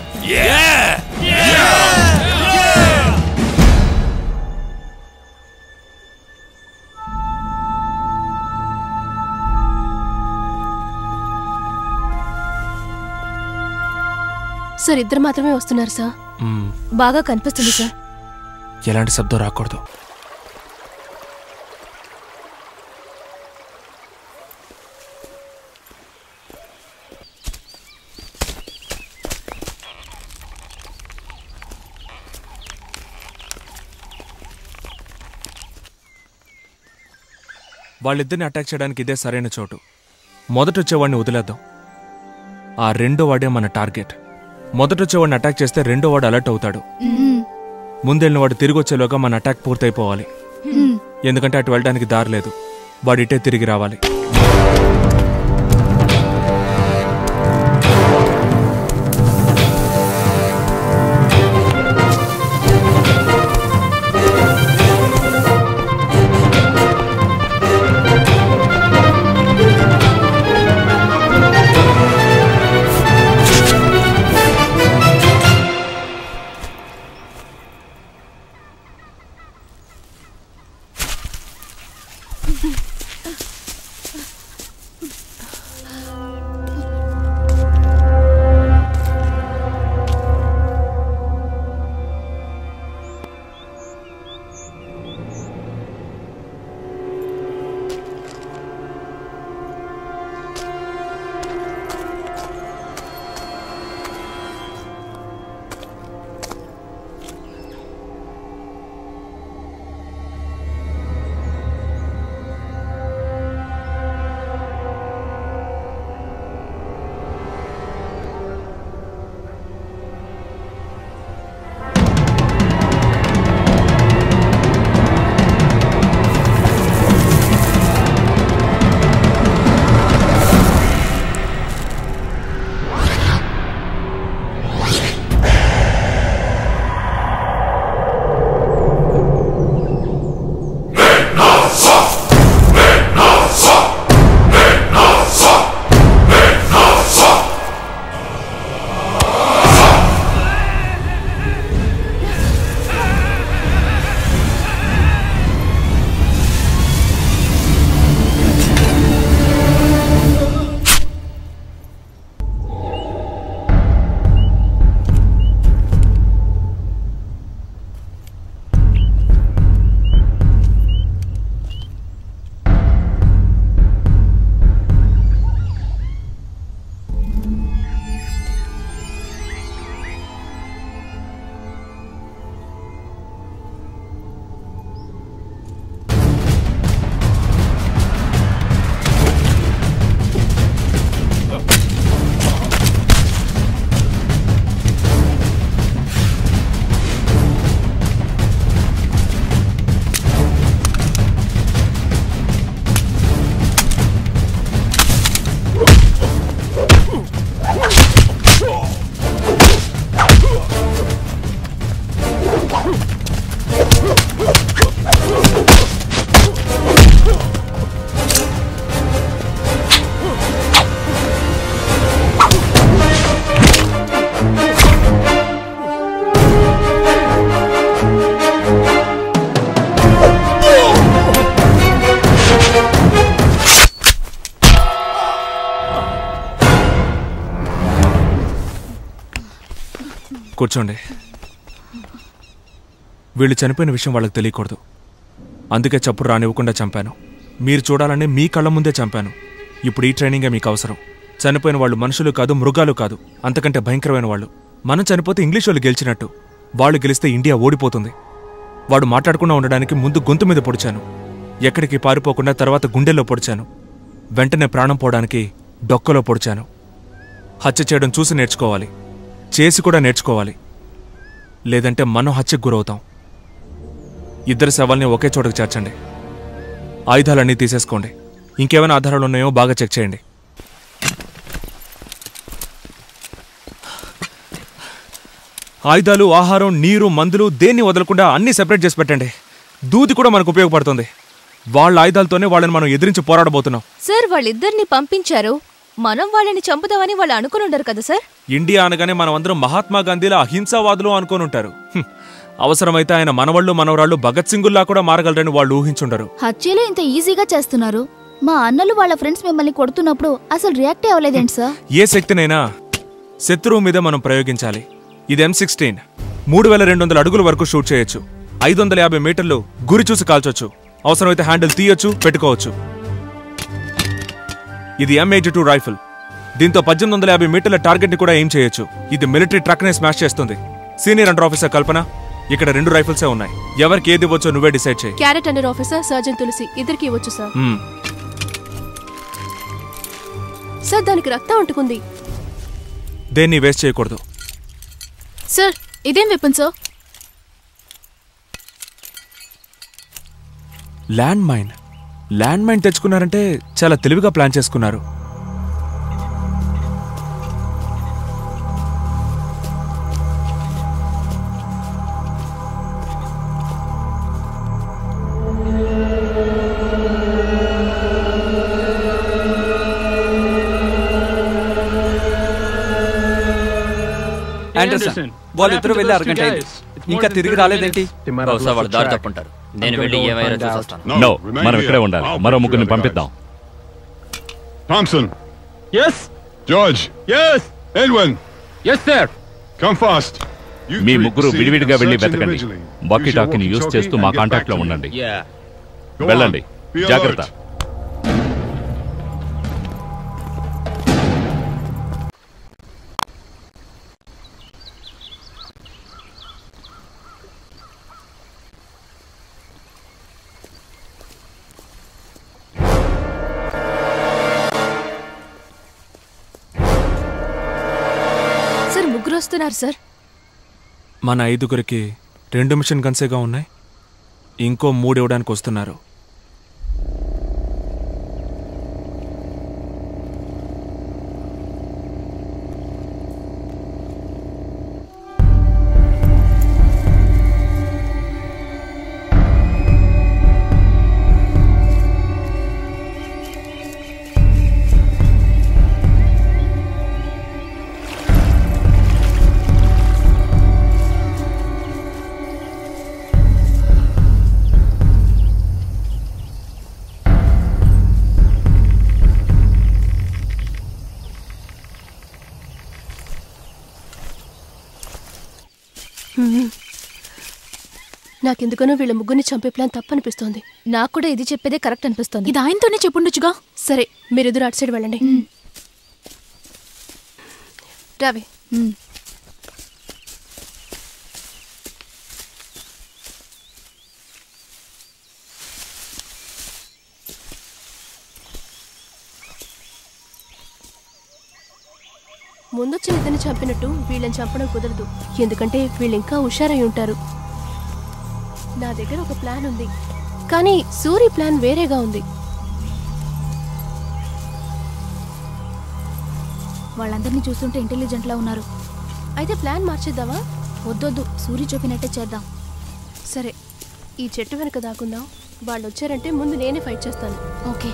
సార్ ఇద్దరు మాత్రమే వస్తున్నారు సార్. బాగా కనిపిస్తుంది సార్. ఎలాంటి శబ్దం రాకూడదు. వాళ్ళిద్దరిని అటాక్ చేయడానికి ఇదే సరైన చోటు. మొదటొచ్చేవాడిని వదిలేద్దాం. ఆ రెండో వాడే మన టార్గెట్. మొదటొచ్చేవాడిని అటాక్ చేస్తే రెండో వాడు అలర్ట్ అవుతాడు. ముందెళ్ళిన వాడు తిరిగి వచ్చేలోగా మన అటాక్ పూర్తయిపోవాలి. ఎందుకంటే అటు వెళ్ళడానికి దారి లేదు. వాడిటే తిరిగి రావాలి. కూర్చోండి. వీళ్ళు చనిపోయిన విషయం వాళ్ళకి తెలియకూడదు. అందుకే చప్పుడు రానివ్వకుండా చంపాను. మీరు చూడాలని మీ కళ్ళ ముందే చంపాను. ఇప్పుడు ఈ ట్రైనింగే మీకు అవసరం. చనిపోయిన వాళ్ళు మనుషులు కాదు, మృగాలు కాదు, అంతకంటే భయంకరమైన వాళ్ళు. మనం చనిపోతే ఇంగ్లీష్ వాళ్ళు గెలిచినట్టు, వాళ్ళు గెలిస్తే ఇండియా ఓడిపోతుంది. వాడు మాట్లాడకుండా ఉండడానికి ముందు గొంతు మీద పొడిచాను, ఎక్కడికి పారిపోకుండా తర్వాత గుండెల్లో పొడిచాను, వెంటనే ప్రాణం పోవడానికి డొక్కలో పొడిచాను. హత్య చేయడం చూసి నేర్చుకోవాలి, చేసి కూడా నేర్చుకోవాలి, లేదంటే మనం హత్యకు గురవుతాం. ఇద్దరు శవాల్ని ఒకే చోటకు చేర్చండి. ఆయుధాలన్నీ తీసేసుకోండి. ఇంకేమైనా ఆధారాలు ఉన్నాయో బాగా చెక్ చేయండి. ఆయుధాలు, ఆహారం, నీరు, మందులు దేన్ని వదలకుండా అన్ని సెపరేట్ చేసి పెట్టండి. దూది కూడా మనకు ఉపయోగపడుతుంది. వాళ్ళ ఆయుధాలతోనే వాళ్ళని మనం ఎదిరించి పోరాడబోతున్నాం. సార్ వాళ్ళిద్దరిని పంపించారు, మనం వాళ్ళని చంపుదామని వాళ్ళు అనుకుని ఉండరు కదా సార్. ఇండియా అనగానే మనం అందరం మహాత్మా గాంధీలా అహింసావాదులు అనుకుని ఉంటారు. అవసరమైతే ఆయన మనవాళ్ళు మనవరాళ్ళు భగత్ సింగుల్లా కూడా మారగలరని వాళ్ళు ఊహించుండరు. హత్యలు ఇంత ఈజీగా చేస్తున్నారు. మా అన్నలు వాళ్ళ ఫ్రెండ్స్ మిమ్మల్ని కొడుతున్నప్పుడు అసలు రియాక్ట్ అవ్వలేదేంటి సార్? ఏ శక్తినైనా శత్రువు మీద మనం ప్రయోగించాలి. ఇది ఎం సిక్స్టీన్ మూడు వేల రెండు వందల అడుగుల వరకు షూట్ చేయొచ్చు. ఐదు వందల యాభై మీటర్లు గురి చూసి కాల్చొచ్చు. అవసరమైతే హ్యాండిల్ తీయొచ్చు, పెట్టుకోవచ్చు. ఇది ఎం ఎయిటీ టూ రైఫిల్. దీంతో పద్దెనిమిది వందల యాభై మీటర్ల టార్గెట్ ని కూడా ఏం చేయొచ్చు. ఇది మిలిటరీ ట్రక్ ని స్మాష్ చేస్తుంది. సీనియర్ అండర్ ఆఫీసర్ కల్పన, ఇక్కడ రెండు రైఫిల్సే ఉన్నాయి. ఎవరికి ఏది ఇవ్వచ్చో నువ్వే డిసైడ్ చేయి. Cadet under officer sergeant Tulasi ఇద్దరికి ఇవ్వచ్చు సార్. సార్ దానికి రక్తం అంటుకుంది. దేన్ని వేస్ట్ చేయకూడదు. సార్ ఇదేం weapon sir? Land mine. Land mine తెచ్చుకున్నారంటే చాలా తెలివిగా ప్లాన్ చేసుకున్నారు. ఆండర్సన్, వాళ్ళిద్దరూ వెళ్ళి అరగంట అయింది, ఇంకా తిరిగి రాలేదేంటి? బహుశా వాళ్ళు దారి తప్పుంటారు. నేను వెళ్ళి ఏమైనా చూసొస్తాను. నో, మనం ఇక్కడే ఉండాలి. మరో ముగ్గురిని పంపిద్దాం. Thomson. yes George. yes Edwin. yes sir. Come fast. మీ ముగ్గురు విడివిడిగా వెళ్ళి వెతకండి. వాకీ టాకీని యూజ్ చేస్తూ మా కాంటాక్ట్ లో ఉండండి. వెళ్ళండి, జాగ్రత్త. వస్తున్నారు సార్. మన ఐదుగురికి రెండు మిషన్ గన్సేగా ఉన్నాయి. ఇంకో మూడు ఇవ్వడానికి వస్తున్నారు. నాకెందుకనో వీళ్ళ ముగ్గురిని చంపే ప్లాన్ తప్పనిపిస్తోంది. నాకు కూడా ఇది చెప్పేదే కరెక్ట్ అనిపిస్తోంది. ఇది ఆయనతోనే చెప్పుండొచ్చుగా. సరే, మీరిద్దరు అటు సైడ్ వెళ్ళండి. రావే. ముందొచ్చిన ఇతన్ని చంపినట్టు వీళ్ళని చంపడం కుదరదు. ఎందుకంటే వీళ్ళు ఇంకా హుషారై ఉంటారు. నా దగ్గర ఒక ప్లాన్ ఉంది, కానీ సూరి ప్లాన్ వేరేగా ఉంది. వాళ్ళందరినీ చూస్తుంటే ఇంటెలిజెంట్ లా ఉన్నారు. అయితే ప్లాన్ మార్చేద్దామా? వద్దొద్దు, సూరి చూపినట్టే చేద్దాం. సరే, ఈ చెట్టు వెనక దాకుందాం. వాళ్ళు వచ్చారంటే ముందు నేనే ఫైట్ చేస్తాను. Okay.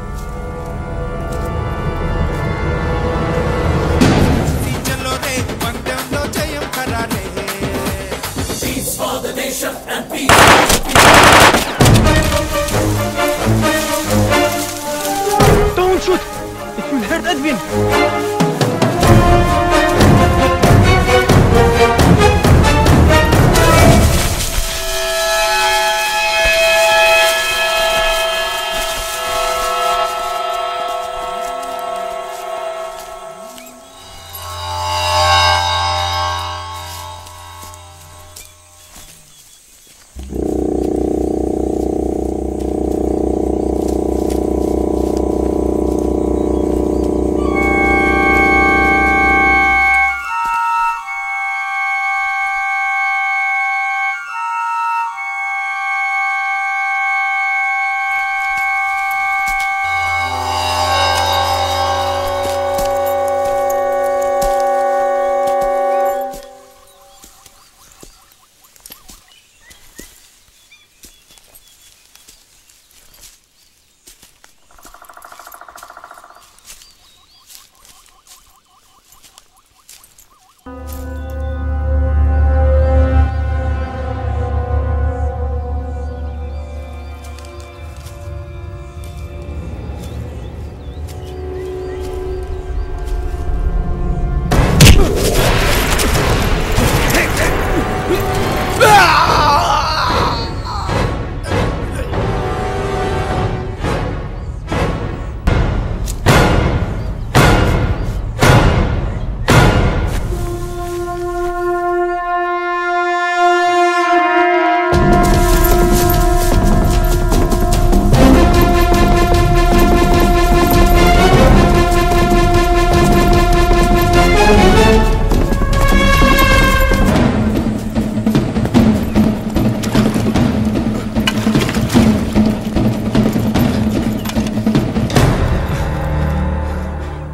Don't shoot! It will hurt Edwin!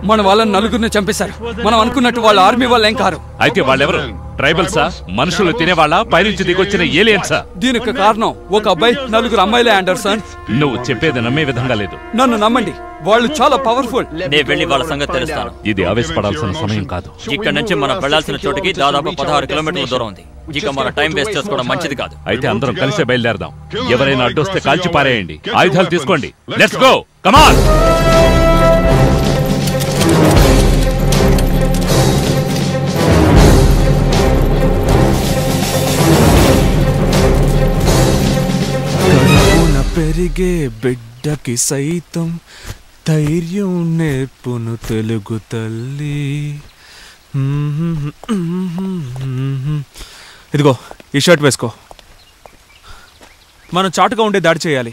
మన వాళ్ళని నలుగురిని చంపేశారు. మనం అనుకున్నట్టు వాళ్ళ ఆర్మీ వాళ్ళు ఏం కారు. అయితే వాళ్ళెవరు? ట్రైబల్సా? మనుషులు తినేవాళ్ళ? పైనుంచి దిగొచ్చిన ఏలియన్సా? దీనికి కారణం ఒక అబ్బాయి నలుగురు అమ్మాయిలే ఆండర్సన్. నువ్వు చెప్పేది నమ్మే విధంగా లేదు. నన్ను నమ్మండి, వాళ్ళు చాలా పవర్ఫుల్. నేను వెళ్ళి వాళ్ళ సంగతి తెలుస్తాను. ఇది ఆవేశపడాల్సిన సమయం కాదు. ఇక్కడ నుంచి మనం వెళ్లాల్సిన చోటుకి దాదాపు పదహారు కిలోమీటర్ల దూరం ఉంది. ఇక మన టైం వేస్ట్ చేసుకోవడం మంచిది కాదు. అయితే అందరం కలిసే బయలుదేరదాం. ఎవరైనా అడ్డొస్తే కాల్చి పారేయండి. ఆయుధాలు తీసుకోండి. Let's go, come on. పెరిగే బిడ్డకి సైతం ధైర్యం నేర్పును తెలుగు తల్లి. ఇదిగో ఈ షర్ట్ వేసుకో. మనం చాటుగా ఉండే దాడి చేయాలి.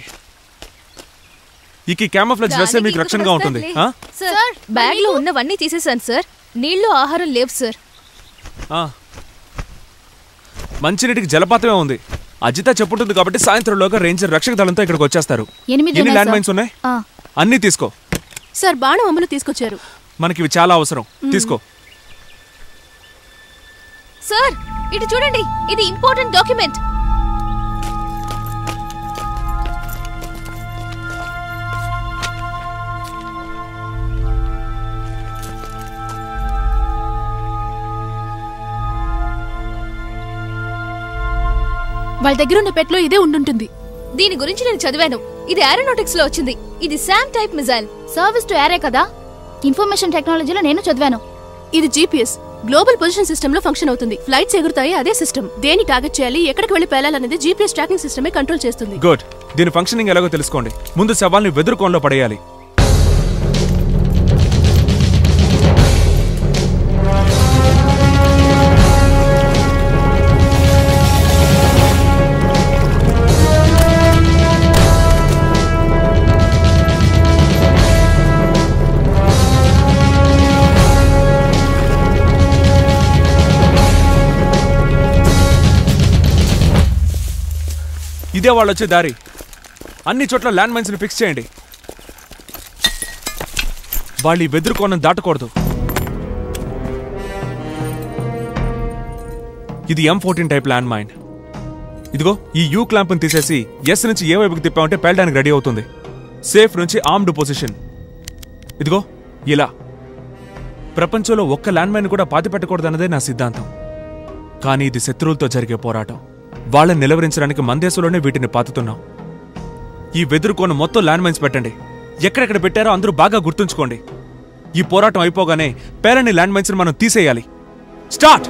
ఈ క్యామోఫ్లేజ్ డ్రెస్ మీకు రక్షణగా ఉంటుంది. సార్, బ్యాగ్ లో ఉన్నవన్నీ తీసేశాను సార్. నీళ్లు ఆహారం లేవు సార్. మంచినీటికి జలపాతమే ఉంది. అజిత చెప్పుంటుంది కాబట్టి సాయంత్రంలోగా రేంజర్ రక్షక దళంతో ఇక్కడికి వచ్చేస్తారు. ఎనిమిది ఎన్ని ల్యాండ్ మైన్స్ ఉన్నాయి? అన్నీ తీసుకో. సార్, బాణం అమ్మను తీసుకొచ్చారు. మనకి ఇవి చాలా అవసరం. తీసుకో. సార్, ఇటు చూడండి, ఇది ఇంపార్టెంట్ డాక్యుమెంట్. వాళ్ళ దగ్గర ఉన్న పెట్లో ఇదే ఉండుంటుంది. దీని గురించి నేను చదివాను. ఇది ఏరోనాటిక్స్ లో వచ్చింది. ఇది SAM type missile. Service to air కదా. ఇన్ఫర్మేషన్ టెక్నాలజీలో నేను చదివాను. ఇది జీపీఎస్ గ్లోబల్ పొజిషన్ సిస్టమ్ లో ఫంక్షన్ అవుతుంది. ఫ్లైట్స్ ఎగురుతాయి అదే సిస్టమ్. దేని టార్గెట్ చేయాలి, ఎక్కడికి వెళ్లి పేలాలనేది జీపీఎస్ ట్రాకింగ్ సిస్టమే కంట్రోల్ చేస్తుంది. గుడ్. దీని ఫంక్షనింగ్ ఎలాగో తెలుసుకోండి. ముందు సవాల్ని వెదురుకోన్లో పడేయాలి. ఇదే వాళ్ళు వచ్చే దారి. అన్ని చోట్ల ల్యాండ్ మైన్స్ ని ఫిక్స్ చేయండి. వాళ్ళు ఈ వెదురుకోనని దాటకూడదు. ఇది M fourteen type land mine. ఇదిగో ఈ యూ క్లాంప్ ని తీసేసి ఎస్ నుంచి ఏ వైపుకి తిప్పామంటే పేలడానికి రెడీ అవుతుంది. సేఫ్ నుంచి ఆర్మ్డ్ పొజిషన్. ఇదిగో ఇలా. ప్రపంచంలో ఒక్క ల్యాండ్ మైన్ కూడా పాతి పెట్టకూడదన్నదే నా సిద్ధాంతం. కానీ ఇది శత్రువులతో జరిగే పోరాటం. వాళ్ళని నిలవరించడానికి మన దేశంలోనే వీటిని పాతుతున్నాం. ఈ వెదురుకోను మొత్తం ల్యాండ్ మైన్స్ పెట్టండి. ఎక్కడెక్కడ పెట్టారో అందరూ బాగా గుర్తుంచుకోండి. ఈ పోరాటం అయిపోగానే పేలని ల్యాండ్ మైన్స్ మనం తీసేయాలి. స్టార్ట్.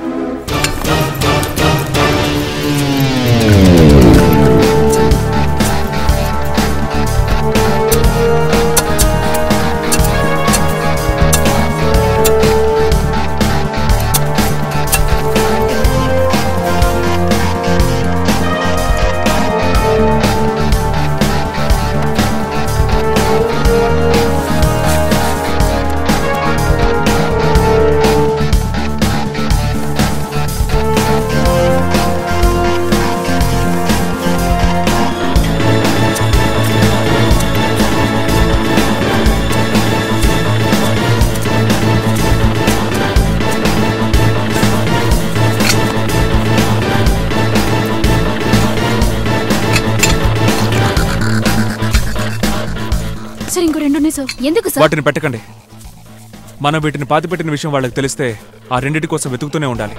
ఎందుకు వాటిని పెట్టకండి. మనం వీటిని పాతిపెట్టిన విషయం వాళ్ళకి తెలిస్తే ఆ రెండింటి కోసం వెతుకుతూనే ఉండాలి.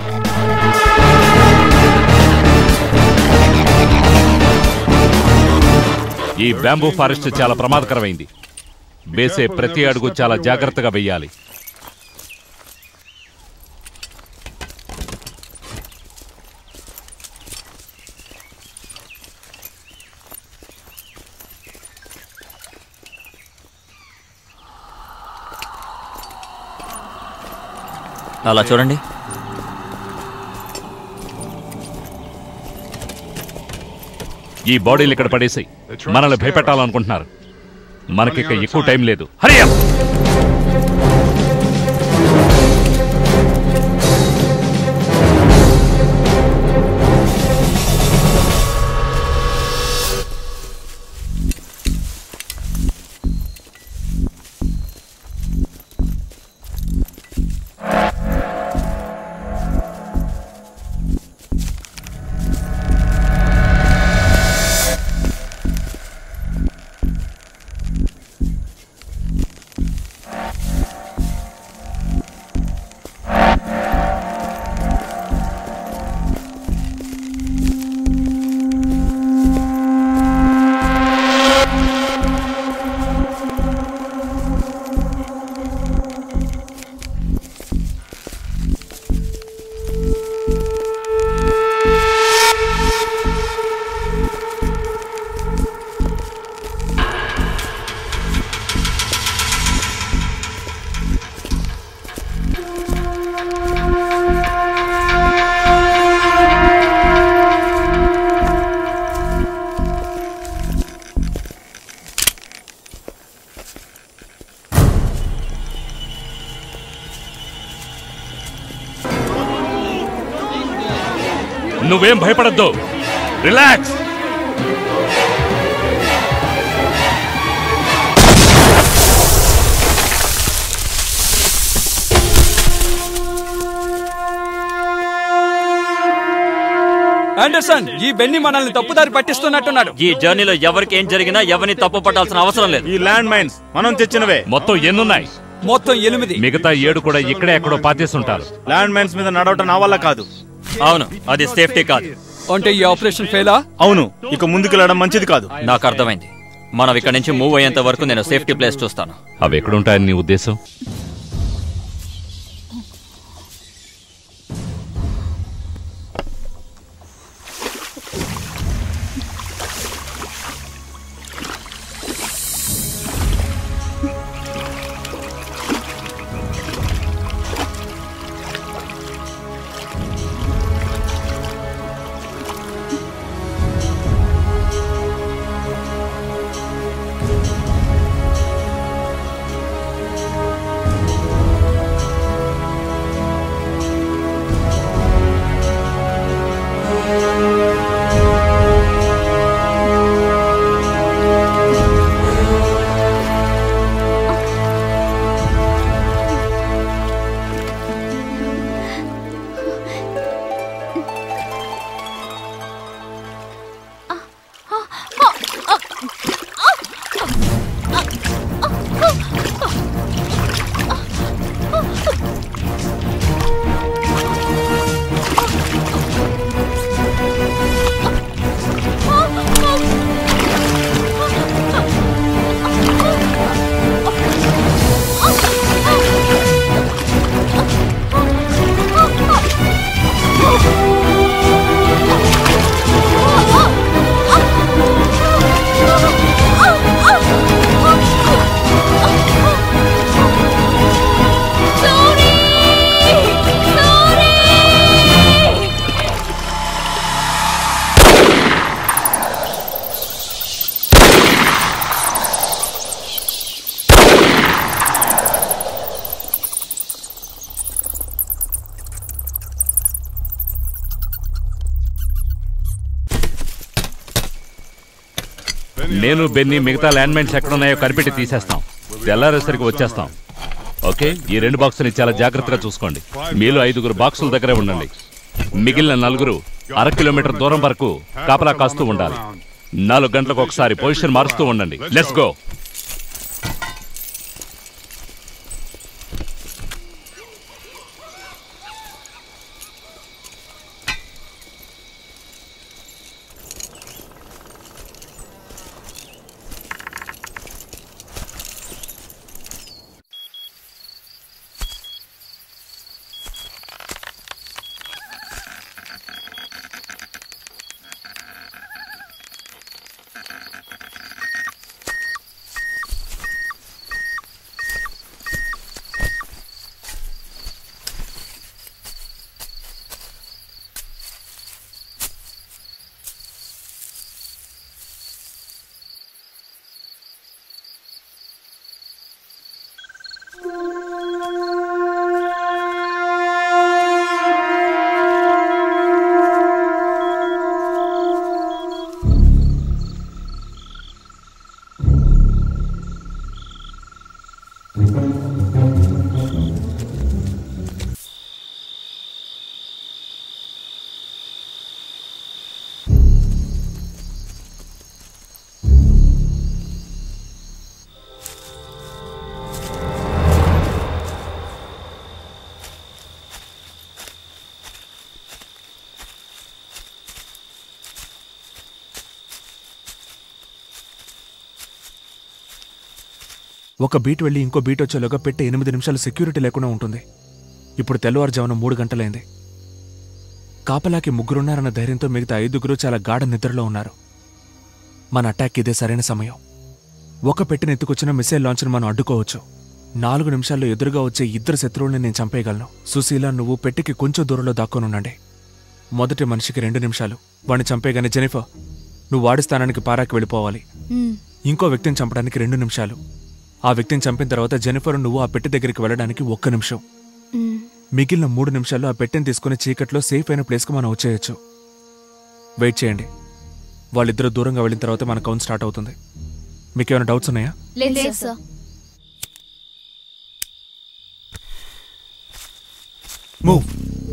ఈ బ్యాంబూ ఫారెస్ట్ చాలా ప్రమాదకరమైంది. వేసే ప్రతి అడుగు చాలా జాగ్రత్తగా వెయ్యాలి. అలా చూడండి. ఈ బాడీలు ఇక్కడ పడేసాయి. మనల్ని భయపెట్టాలనుకుంటున్నారు. మనకిక ఎక్కువ టైం లేదు. Hurry up. నువ్వేం భయపడద్దు. రిలాక్స్. ఆండర్సన్, ఈ బెన్నీ మనల్ని తప్పుదారి పట్టిస్తున్నట్టున్నాడు. ఈ జర్నీలో ఎవరికి ఏం జరిగినా ఎవరిని తప్పు పట్టాల్సిన అవసరం లేదు. ఈ ల్యాండ్ మైన్స్ మనం తెచ్చినవే. మొత్తం ఎన్నున్నాయి? మొత్తం ఎనిమిది. మిగతా ఏడు కూడా ఇక్కడే ఎక్కడో పాతేస్తుంటారు. ల్యాండ్ మైన్స్ మీద నడవటం నా వల్ల కాదు. అవును, అది సేఫ్టీ కాదు. అంటే ఈ ఆపరేషన్ ఫెయిలా? అవును, ఇక ముందుకెళ్ళడం మంచిది కాదు. నాకు అర్థమైంది. మనం ఇక్కడ నుంచి మూవ్ అయ్యేంత వరకు నేను సేఫ్టీ ప్లేస్ చూస్తాను. అవి ఎక్కడుంటాయని నీ ఉద్దేశం? నేను బెన్నీ మిగతా ల్యాండ్ మైన్స్ ఎక్కడున్నాయో కనిపెట్టి తీసేస్తాం. తెల్లారేసరికి వచ్చేస్తాం. ఓకే, ఈ రెండు బాక్సుని చాలా జాగ్రత్తగా చూసుకోండి. మీలో ఐదుగురు బాక్సుల దగ్గరే ఉండండి. మిగిలిన నలుగురు అర కిలోమీటర్ దూరం వరకు కాపలా కాస్తూ ఉండాలి. నాలుగు గంటలకు ఒకసారి పొజిషన్ మారుస్తూ ఉండండి. Let's go. ఒక బీట్ వెళ్ళి ఇంకో బీట్ వచ్చేలోగా పెట్టే ఎనిమిది నిమిషాలు సెక్యూరిటీ లేకుండా ఉంటుంది. ఇప్పుడు తెల్లవారుజామున మూడు గంటలైంది. కాపలాకి ముగ్గురున్నారన్న ధైర్యంతో మిగతా ఐదుగురు చాలా గాఢ నిద్రలో ఉన్నారు. మన అటాక్ ఇదే సరైన సమయం. ఒక పెట్టిన ఎత్తుకొచ్చిన మిసైల్ లాంచ్ను మనం అడ్డుకోవచ్చు. నాలుగు నిమిషాల్లో ఎదురుగా వచ్చే ఇద్దరు శత్రువుల్ని నేను చంపేయగలను. సుశీల, నువ్వు పెట్టికి కొంచెం దూరంలో దాక్కోనుండండి. మొదటి మనిషికి రెండు నిమిషాలు. వాడిని చంపేగానే జెనిఫర్, నువ్వు వాడి స్థానానికి పారాకి వెళ్ళిపోవాలి. ఇంకో వ్యక్తిని చంపడానికి రెండు నిమిషాలు. ఆ వ్యక్తిని చంపిన తర్వాత జెనిఫర్, నువ్వు ఆ పెట్టె దగ్గరికి వెళ్ళడానికి ఒక్క నిమిషం. మిగిలిన మూడు నిమిషాల్లో ఆ పెట్టెని తీసుకుని చీకట్లో సేఫ్ అయిన ప్లేస్కు మనం వచ్చేయచ్చు. వెయిట్ చేయండి. వాళ్ళిద్దరూ దూరంగా వెళ్ళిన తర్వాత మన కౌంట్ స్టార్ట్ అవుతుంది. మీకు ఏమైనా డౌట్స్ ఉన్నాయా? లేదు సార్. మూవ్.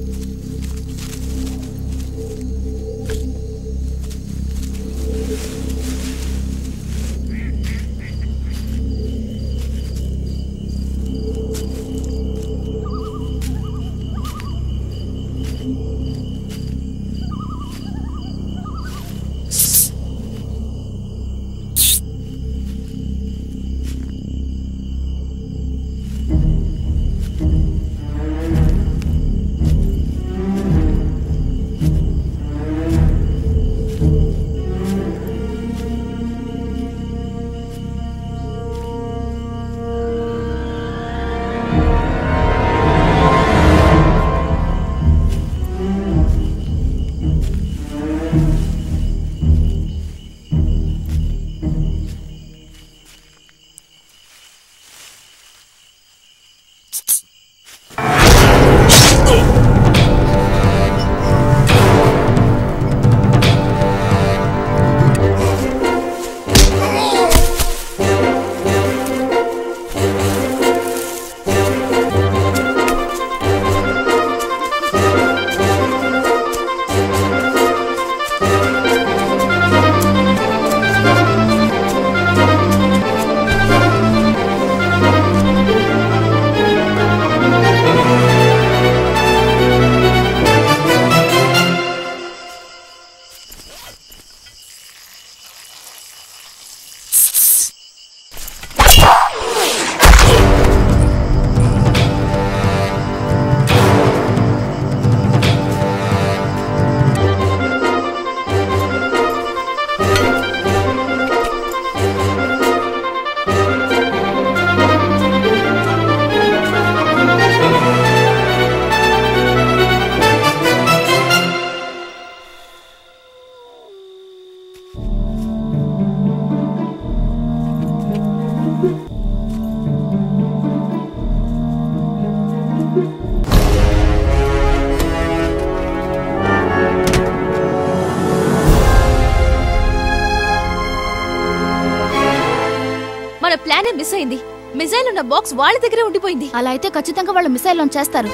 మన ప్లాన్ మిస్ అయింది. మిసైల్ ఉన్న బాక్స్ వాళ్ళ దగ్గరే ఉండిపోయింది. అలా అయితే ఖచ్చితంగా వాళ్ళు మిసైల్ లాంచ్ చేస్తారు.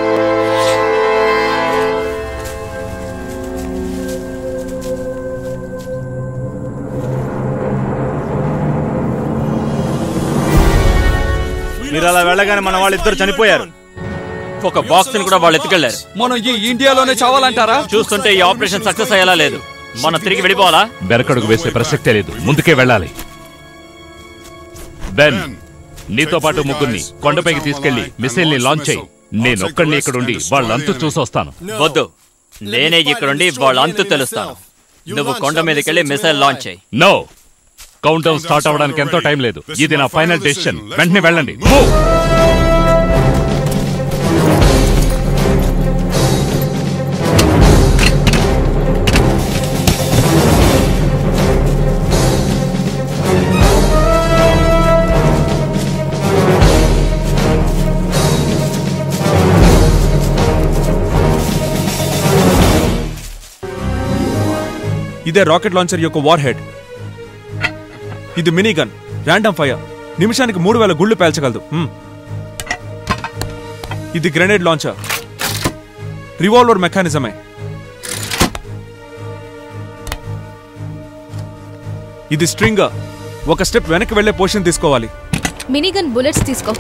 మీరు అలా వెళ్ళగానే మన వాళ్ళిద్దరు చనిపోయారు. ఒక బాక్స్ ని కూడా వాళ్ళు ఎత్తుకెళ్లారు. మనం ఈ ఇండియాలోనే చావాలంటారా? చూస్తుంటే ఈ ఆపరేషన్ సక్సెస్ అయ్యేలా లేదు. మనం తిరిగి వెళ్ళిపోవాలా? వెనకడుగు వేసే ప్రసక్తే లేదు, ముందుకే వెళ్ళాలి. బెన్, నీతో పాటు ముగ్గురిని కొండపైకి తీసుకెళ్లి మిసైల్ ని లాంచ్ చేయి. నేనొక్కడిని ఇక్కడుండి వాళ్ళంతు చూసొస్తాను. వద్దు, నేనే ఇక్కడుండి వాళ్ళ అంతు తెలుస్తాను. నువ్వు కొండ మీదకెళ్ళి మిసైల్ లాంచ్ చేయి. నో, కౌంట్ డౌన్ స్టార్ట్ అవడానికి ఎంతో టైం లేదు. ఇది నా ఫైనల్ డెసిషన్. వెంటనే వెళ్ళండి. మూవ్. ఇదే రాకెట్ లాంచర్ యొక్క వార్ హెడ్. ఇది మినీ గన్, ర్యాండమ్ ఫైర్, నిమిషానికి మూడు వేల గుళ్ళు పేల్చగలదు. ఇది గ్రెనేడ్ లాంచర్, రివాల్వర్ మెకానిజమే. ఇది స్ట్రింగర్, ఒక స్టెప్ వెనక్కి వెళ్లే పొజిషన్ తీసుకోవాలి. మినీగన్ బుల్లెట్స్ తీసుకో.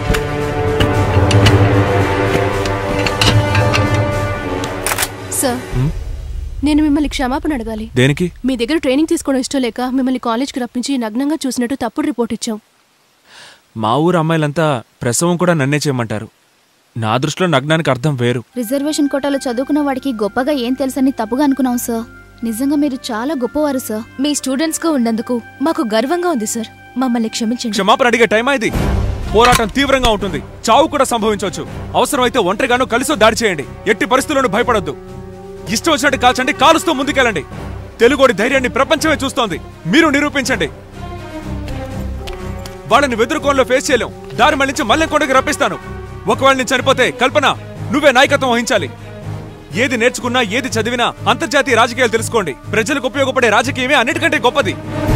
సార్, నేను మిమ్మల్ని క్షమాపణ అడగాలి. దేనికి? మీ దగ్గర ట్రైనింగ్ తీసుకోవడం ఇష్టం లేక మిమ్మల్ని కాలేజ్కి రప్పించి నగ్నంగా చూసినట్టు తప్పుడు రిపోర్ట్ ఇచ్చాం. మా ఊరు అమ్మాయిలంతా ప్రసవం కూడా నన్నే చేయమంటారు. నా దృష్టిలో నగ్నానికి అర్థం వేరు. రిజర్వేషన్ కోటాలో చదువుకున్న వాడికి గొప్పగా ఏం తెలుసని తప్పుగా అనుకున్నాం సార్. నిజంగా మీరు చాలా గొప్పవారు సార్. మీ స్టూడెంట్స్ గా ఉన్నందుకు మాకు గర్వంగా ఉంది సార్. మమ్మల్ని క్షమించండి. క్షమాపణ అడిగే టైం ఇది. పోరాటం తీవ్రంగా ఉంటుంది, చావు కూడా సంభవించవచ్చు. అవసరమైతే ఒంటరిగానో కలిసో దాడి చేయండి. ఎట్టి పరిస్థితుల్లోనూ భయపడొద్దు. ఇష్టం వచ్చినట్టు కాల్చండి, కాలుస్తూ ముందుకెళ్ళండి. తెలుగోడి ధైర్యాన్ని ప్రపంచమే చూస్తోంది, మీరు నిరూపించండి. వాళ్ళని వెదురుకోనలో ఫేస్ చేయలేం. దారి మళ్ళించి మళ్ళీ కొండకి రప్పిస్తాను. ఒకవేళ నేను చనిపోతే కల్పన, నువ్వే నాయకత్వం వహించాలి. ఏది నేర్చుకున్నా ఏది చదివినా అంతర్జాతీయ రాజకీయాలు తెలుసుకోండి. ప్రజలకు ఉపయోగపడే రాజకీయమే అన్నిటికంటే గొప్పది.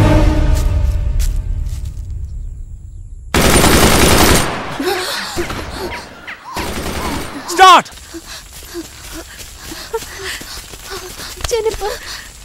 స్టార్ట్. జెనిఫర్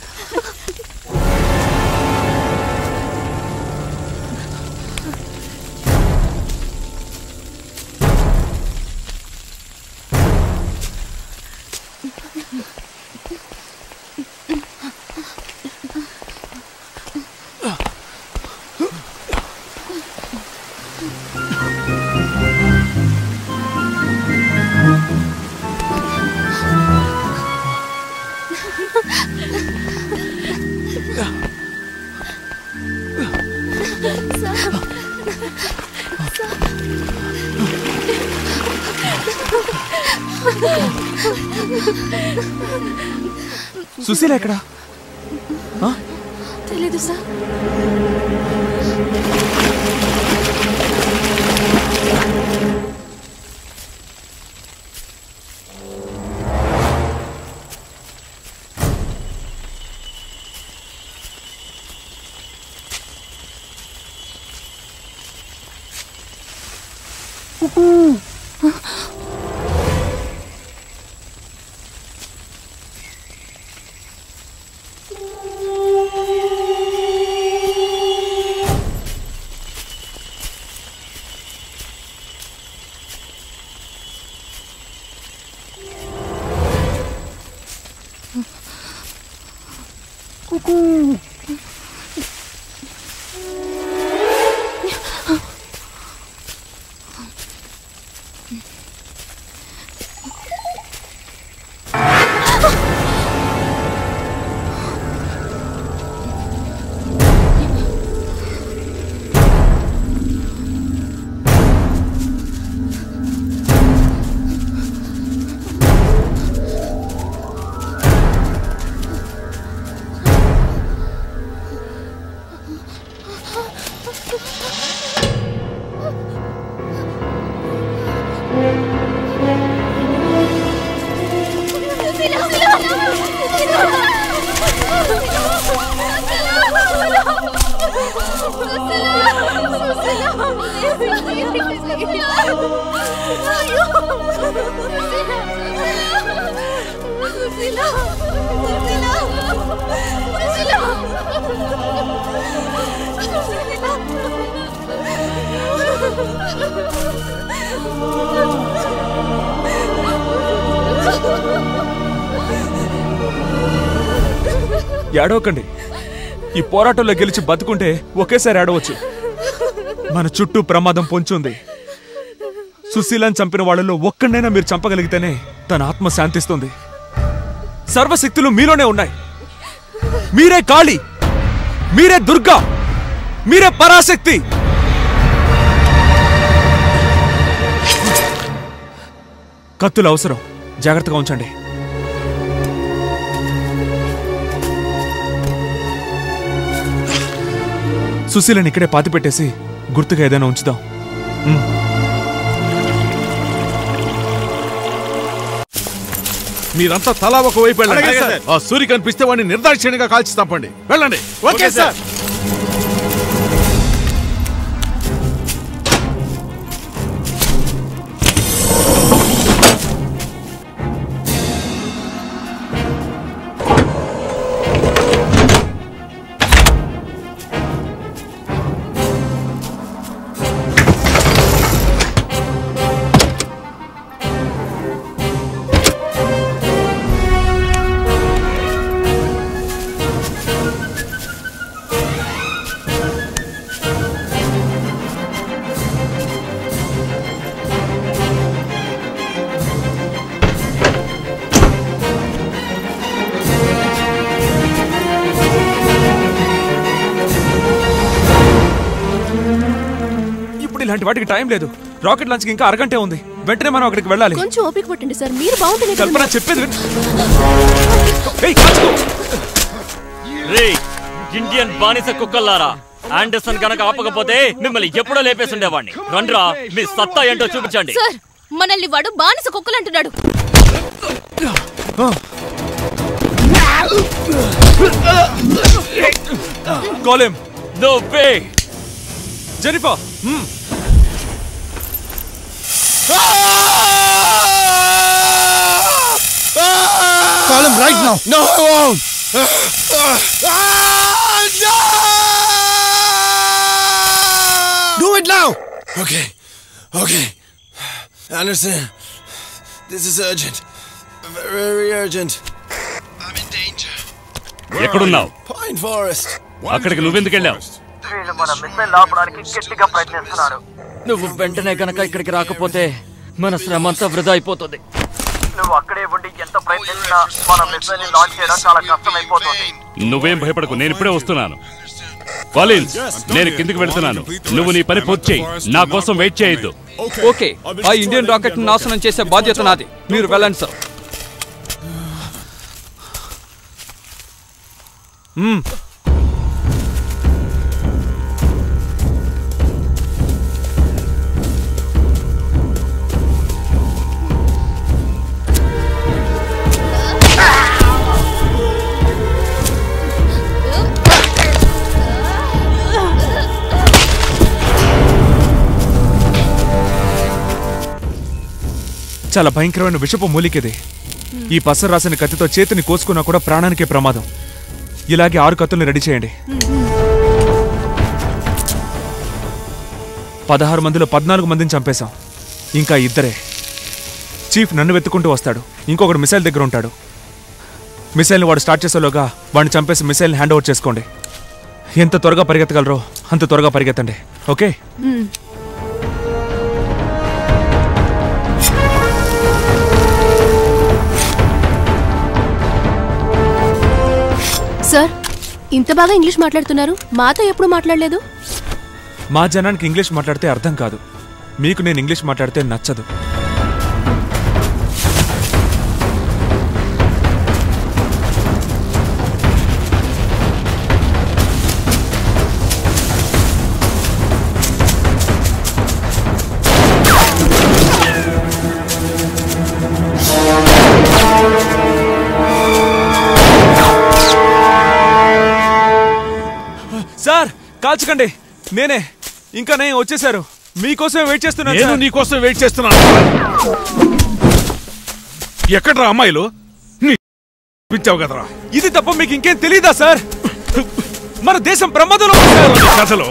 సుశీల ఎక్కడా? తెలీదు సార్. ఏడవకండి. ఈ పోరాటంలో గెలిచి బతుకుంటే ఒకేసారి ఏడవచ్చు. మన చుట్టూ ప్రమాదం పొంచుంది. సుశీలను చంపిన వాళ్ళలో ఒక్కడైనా మీరు చంపగలిగితేనే తన ఆత్మ శాంతిస్తుంది. సర్వశక్తులు మీలోనే ఉన్నాయి. మీరే కాళీ, మీరే దుర్గా, మీరే పరాశక్తి. కత్తులు అవసరం, జాగ్రత్తగా ఉంచండి. సుశీలని ఇక్కడే పాతి పెట్టేసి గుర్తుగా ఏదైనా ఉంచుదాం. మీరంతా తలా ఒక వైపు వెళ్ళండి. ఆ సూర్య కనిపిస్తే వాడిని నిర్దాక్షిణ్యంగా కాల్చి తప్పండి. వెళ్ళండి. Okay sir. ఇలాంటి వాటికి టైం లేదు. రాకెట్ లాంచ్ కి ఇంకా అరగంటే ఉంది. వెంటనే మనం అక్కడికి వెళ్ళాలి. కొంచెం ఓపిక పట్టండి సార్, మీరు బాగుంటుంది. కల్పన చెప్పేది ఇండియన్ బానిస కుక్కల్లారా, ఆండర్సన్ కనుక ఆపకపోతే మిమ్మల్ని ఎప్పుడో లేపేసి ఉండేవాడిని. రండ్రా, మీ సత్తా ఏంటో చూపించండి. సార్, మనల్ని వాడు బానిస కుక్కలు అంటున్నాడు. Call him. No way. Jennifer. Hmm. Call him right now. No, I won't. No! Do it now. Okay. Okay. Anderson, this is urgent. Very urgent. I'm in danger. ఎక్కడున్నావు? Pine Forest. అక్కడికి నువ్వెందుకు వెళ్ళావు? వీళ్ళు మన మిస్సైల్ ఆపడానికి గట్టిగా ప్రయత్నిస్తున్నారు. నువ్వు వెంటనే గనక ఇక్కడికి రాకపోతే మన శ్రమ అంతా వృధా అయిపోతుంది. నువ్వు అక్కడే ఉండి ఎంత ప్రయత్నించినా మన మిస్సైల్ ని లాంచ్ చేయడం చాలా కష్టమైపోతుంది. నువ్వేం భయపడకు, నేను ఇప్పుడే వస్తున్నాను. కాలిన్స్, నేను కిందికి వెళ్తున్నాను. నువ్వు నీ పని పూర్తి చేయి, నా కోసం వెయిట్ చేయొద్దు. ఓకే, ఆ ఇండియన్ రాకెట్ నాశనం చేసే బాధ్యత నాది. మీరు వెళ్ళండి సార్. చాలా భయంకరమైన విషపు మూలికేది. ఈ పసరు రాసిన కత్తితో చేతిని కోసుకున్నా కూడా ప్రాణానికే ప్రమాదం. ఇలాగే ఆరు కత్తుల్ని రెడీ చేయండి. పదహారు మందిలో పద్నాలుగు మందిని చంపేశాం, ఇంకా ఇద్దరే. చీఫ్ నన్ను వెతుక్కుంటూ వస్తాడు, ఇంకొకడు మిసైల్ దగ్గర ఉంటాడు. మిసైల్ని వాడు స్టార్ట్ చేసేలోగా వాడిని చంపేసి మిసైల్ని హ్యాండ్ ఓవర్ చేసుకోండి. ఎంత త్వరగా పరిగెత్తగలరో అంత త్వరగా పరిగెత్తండి. ఓకే? సార్, ఇంత బాగా ఇంగ్లీష్ మాట్లాడుతున్నారు, మాతో ఎప్పుడు మాట్లాడలేదు. మా జనానికి ఇంగ్లీష్ మాట్లాడితే అర్థం కాదు, మీకు నేను ఇంగ్లీష్ మాట్లాడితే నచ్చదు. సార్, కాల్చకండి, నేనే. ఇంకా నేను వచ్చేసారు, మీకోసమే వెయిట్ చేస్తున్నాను. నేను నీకోసం వెయిట్ చేస్తున్నాను. ఎక్కడ్రా అమ్మాయిలు? పిచ్చావు కదరా. ఇది తప్ప మీకు ఇంకేం తెలీదా సార్? మన దేశం ప్రమాదంలో కథలో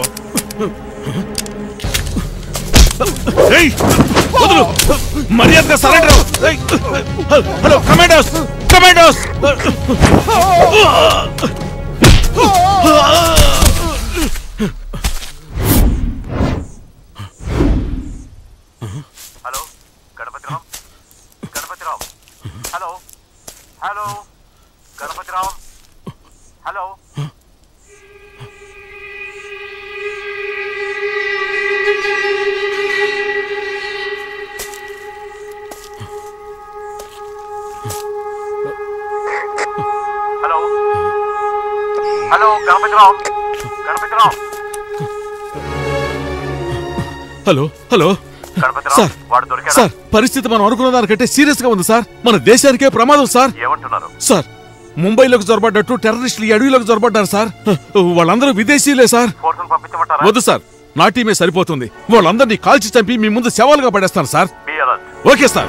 వదులు, మర్యాదగా surrender. Hello commandos, commandos. Hello Ganapatirao, Ganapatirao. Hello hello Ganapatirao. Hello hello hello Ganapatirao, Ganapatirao. Hello hello sir, sir పరిస్థితి మనం అనుకున్న దానికంటే సీరియస్ గా ఉంది సార్. మన దేశానికే ప్రమాదం సార్. ఏమంటున్నారు సార్, ముంబైలోకి జొరబడ్డట్టు టెర్రరిస్టులు అడవిలోకి జొరబడ్డారు సార్. వాళ్ళందరూ విదేశీయులే సార్. వద్దు సార్, నా టీమే సరిపోతుంది. వాళ్ళందరినీ కాల్చి చంపి మీ ముందు శవాలుగా పడేస్తాను సార్. Okay sir.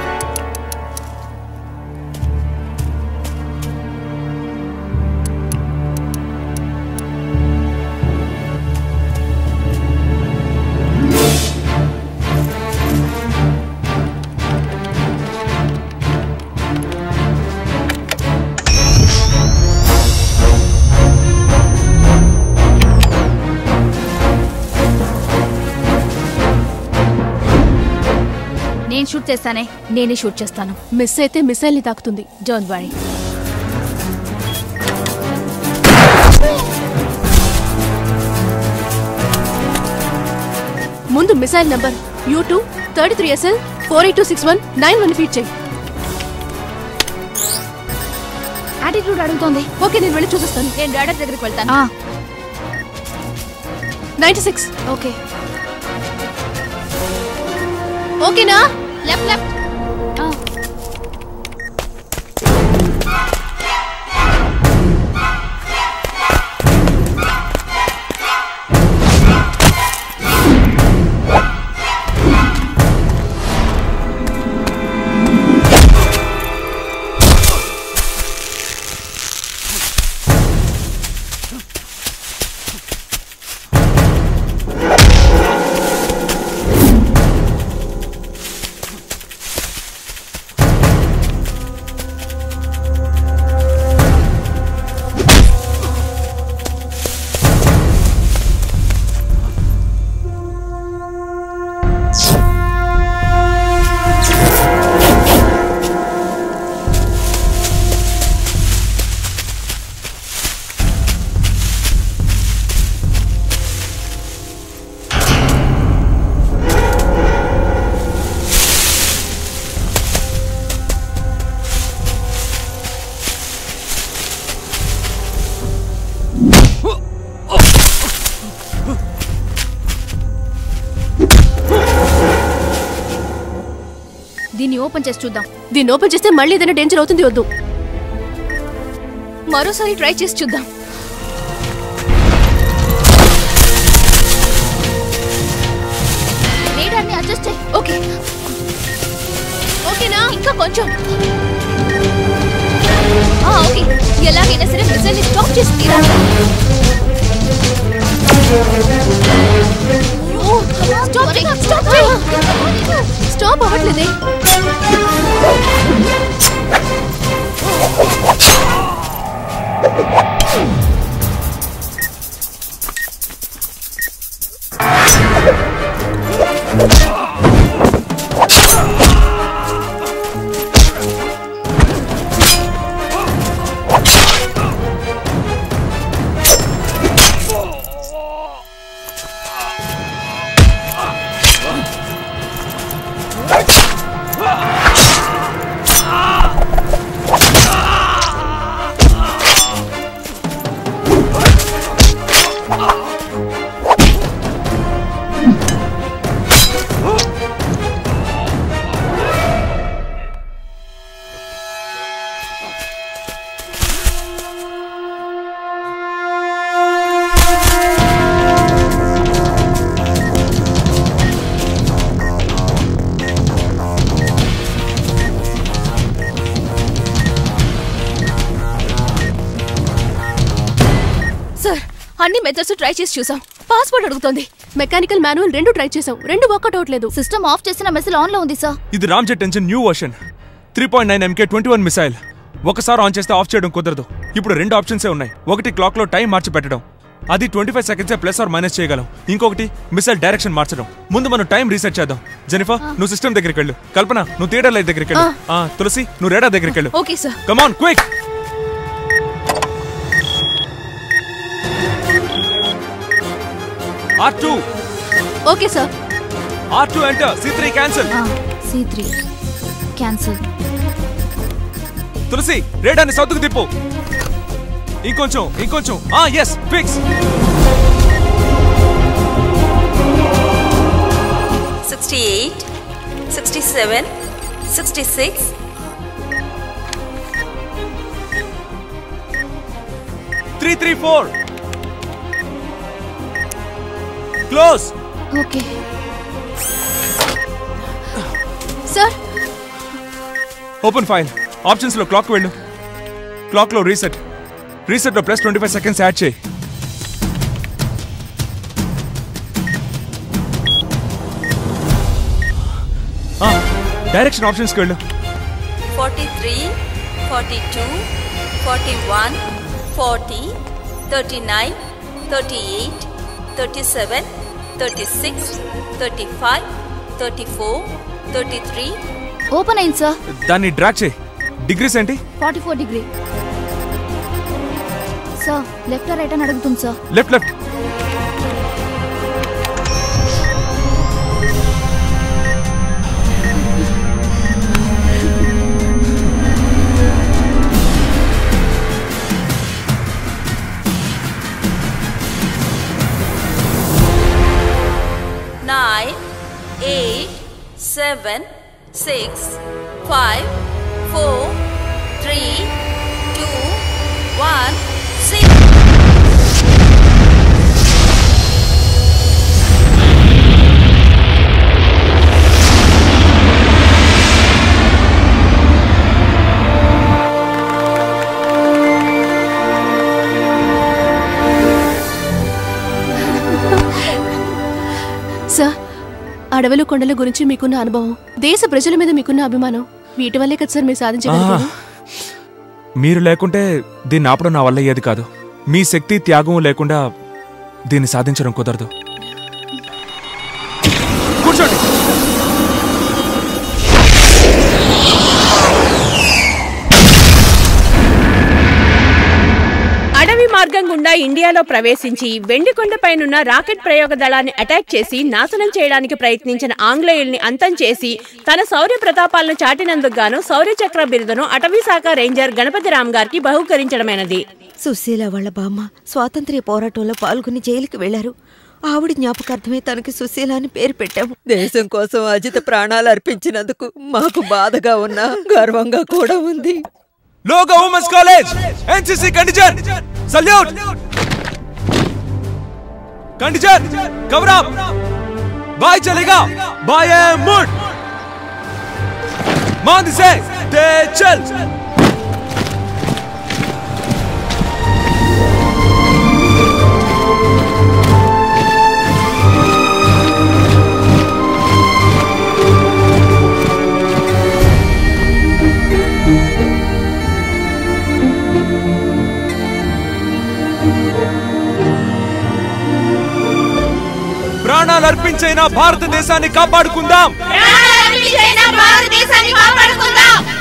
నేను షూట్ చేస్తానే. నేనే షూట్ చేస్తాను. మిస్ అయితే మిసైల్ ని తాకుతుంది. Don't worry. ముందు missile number U two thirty three SL four eight two six one nine one feed చేయి. యాటిట్యూడ్ అడుగుతోంది. ఓకే, నేను వెళ్ళి చూపిస్తాను. నేను డాడర్ దగ్గరికి వెళ్తాను. Ninety six. ఓకే ఓకేనా? Left left. దీన్ని ఓపెన్ చేసి చూద్దాం. దీన్ని ఓపెన్ చేస్తే మళ్ళీ ఏదైనా డేంజర్ అవుతుంది. వద్దు, మరోసారి ట్రై చేసి చూద్దాం. రేడాన్ని అడ్జస్ట్ చేయి. ఓకే ఓకేనా? ఇంకా కొంచెం. ఓకే, ఎలాగైనా సరే మిసైల్ని స్టాప్ చేసి తీరాలి. స్టాప్ స్టాప్ స్టాప్ అవ్వట్లేదే. అన్ని మెథడ్స్ ట్రై చేసి చూసాం. పాస్వర్డ్ అడుగుతోంది. మెకానికల్ మాన్యువల్ రెండు ట్రై చేసాం. రెండు వర్కౌట్ అవట్లేదు. సిస్టమ్ ఆఫ్ చేసిన మెసేజ్ ఆన్ లో ఉంది సార్. ఇది ramjet engine new version three point nine MK twenty one missile. ఒకసారి ఆన్ చేస్తే ఆఫ్ చేయడం కుదరదు. ఇప్పుడు రెండు ఆప్షన్సే ఉన్నాయి. ఒకటి క్లాక్ లో టైం మార్చి పెట్టడం, అది twenty five seconds plus or minus చేయగలం. ఇంకొకటి మిసైల్ డైరెక్షన్ మార్చడం. ముందు మనం టైం రీసెట్ చేద్దాం. జెనిఫర్, నువ్వు సిస్టమ్ దగ్గరికి వెళ్ళు. కల్పన, నువ్వు థియేటర్ లైట్ దగ్గరికి వెళ్ళు. తులసి, నువ్వు రేడా దగ్గరికి వెళ్ళు. Okay sir. Come on quick. R two. Okay sir. R two enter. C three cancel. C three cancel. Tulasi, రేడాన్ని సౌత్కు తిప్పు. ఇంకొంచెం ఇంకొంచెం. ఆ yes, fix. Sixty eight, sixty seven, sixty six. Three three four. Close. Okay sir. Open file. Options లో clock వెళ్ళు. Clock లో reset. Reset లో plus twenty five seconds add చేయి. డైరెక్షన్ ఆప్షన్స్ కి వెళ్ళు. Forty three, forty two, forty one, forty, thirty nine, thirty eight, thirty seven, thirty six, thirty five, thirty four, thirty three. Open అయింది sir. దాన్ని drag చేయి. Degrees ఏంటి? Forty four degree sir. Left right అని అడుగుతుంది sir. Left left. nine, eight, seven, six, five, four, three, two, one, zero. Sir, అడవులు కొండల గురించి మీకున్న అనుభవం, దేశ ప్రజల మీద మీకున్న అభిమానం, వీటి వల్లే కదా సార్ మీరు సాధించగలిగారు. మీరు లేకుంటే దీన్ని ఆపడం నా వల్ల అయ్యేది కాదు. మీ శక్తి త్యాగం లేకుండా దీన్ని సాధించడం కుదరదు. కూర్చోండి. అడవి మార్గం గుండా ఇండియాలో ప్రవేశించి వెండికొండపైనున్న రాకెట్ ప్రయోగ దళాన్ని అటాక్ చేసి నాశనం చేయడానికి ప్రయత్నించిన ఆంగ్లేయుల్ని అంతం చేసి తన శౌర్య ప్రతాపాలను చాటినందుకు గాను శౌర్య చక్ర బిరుదును అటవీ శాఖ రేంజర్ గణపతి రామ్ గారికి బహుకరించడమైనది. సుశీల వాళ్ళ బామ్మ స్వాతంత్ర్య పోరాటంలో పాల్గొని జైలుకి వెళ్లారు. ఆవిడ జ్ఞాపకార్థమే తనకి సుశీల అని పేరు పెట్టాము. దేశం కోసం అజిత ప్రాణాలు అర్పించినందుకు మాకు బాధగా ఉన్నా గర్వంగా కూడా ఉంది. Logo women's college NCC condition salute condition cover up bye चलेगा बाय मूड मान से ते चल ప్రాణాలు అర్పించైనా భారతదేశాన్ని కాపాడుకుందాం. ప్రాణాలు అర్పించైనా భారతదేశాన్ని కాపాడుకుందాం.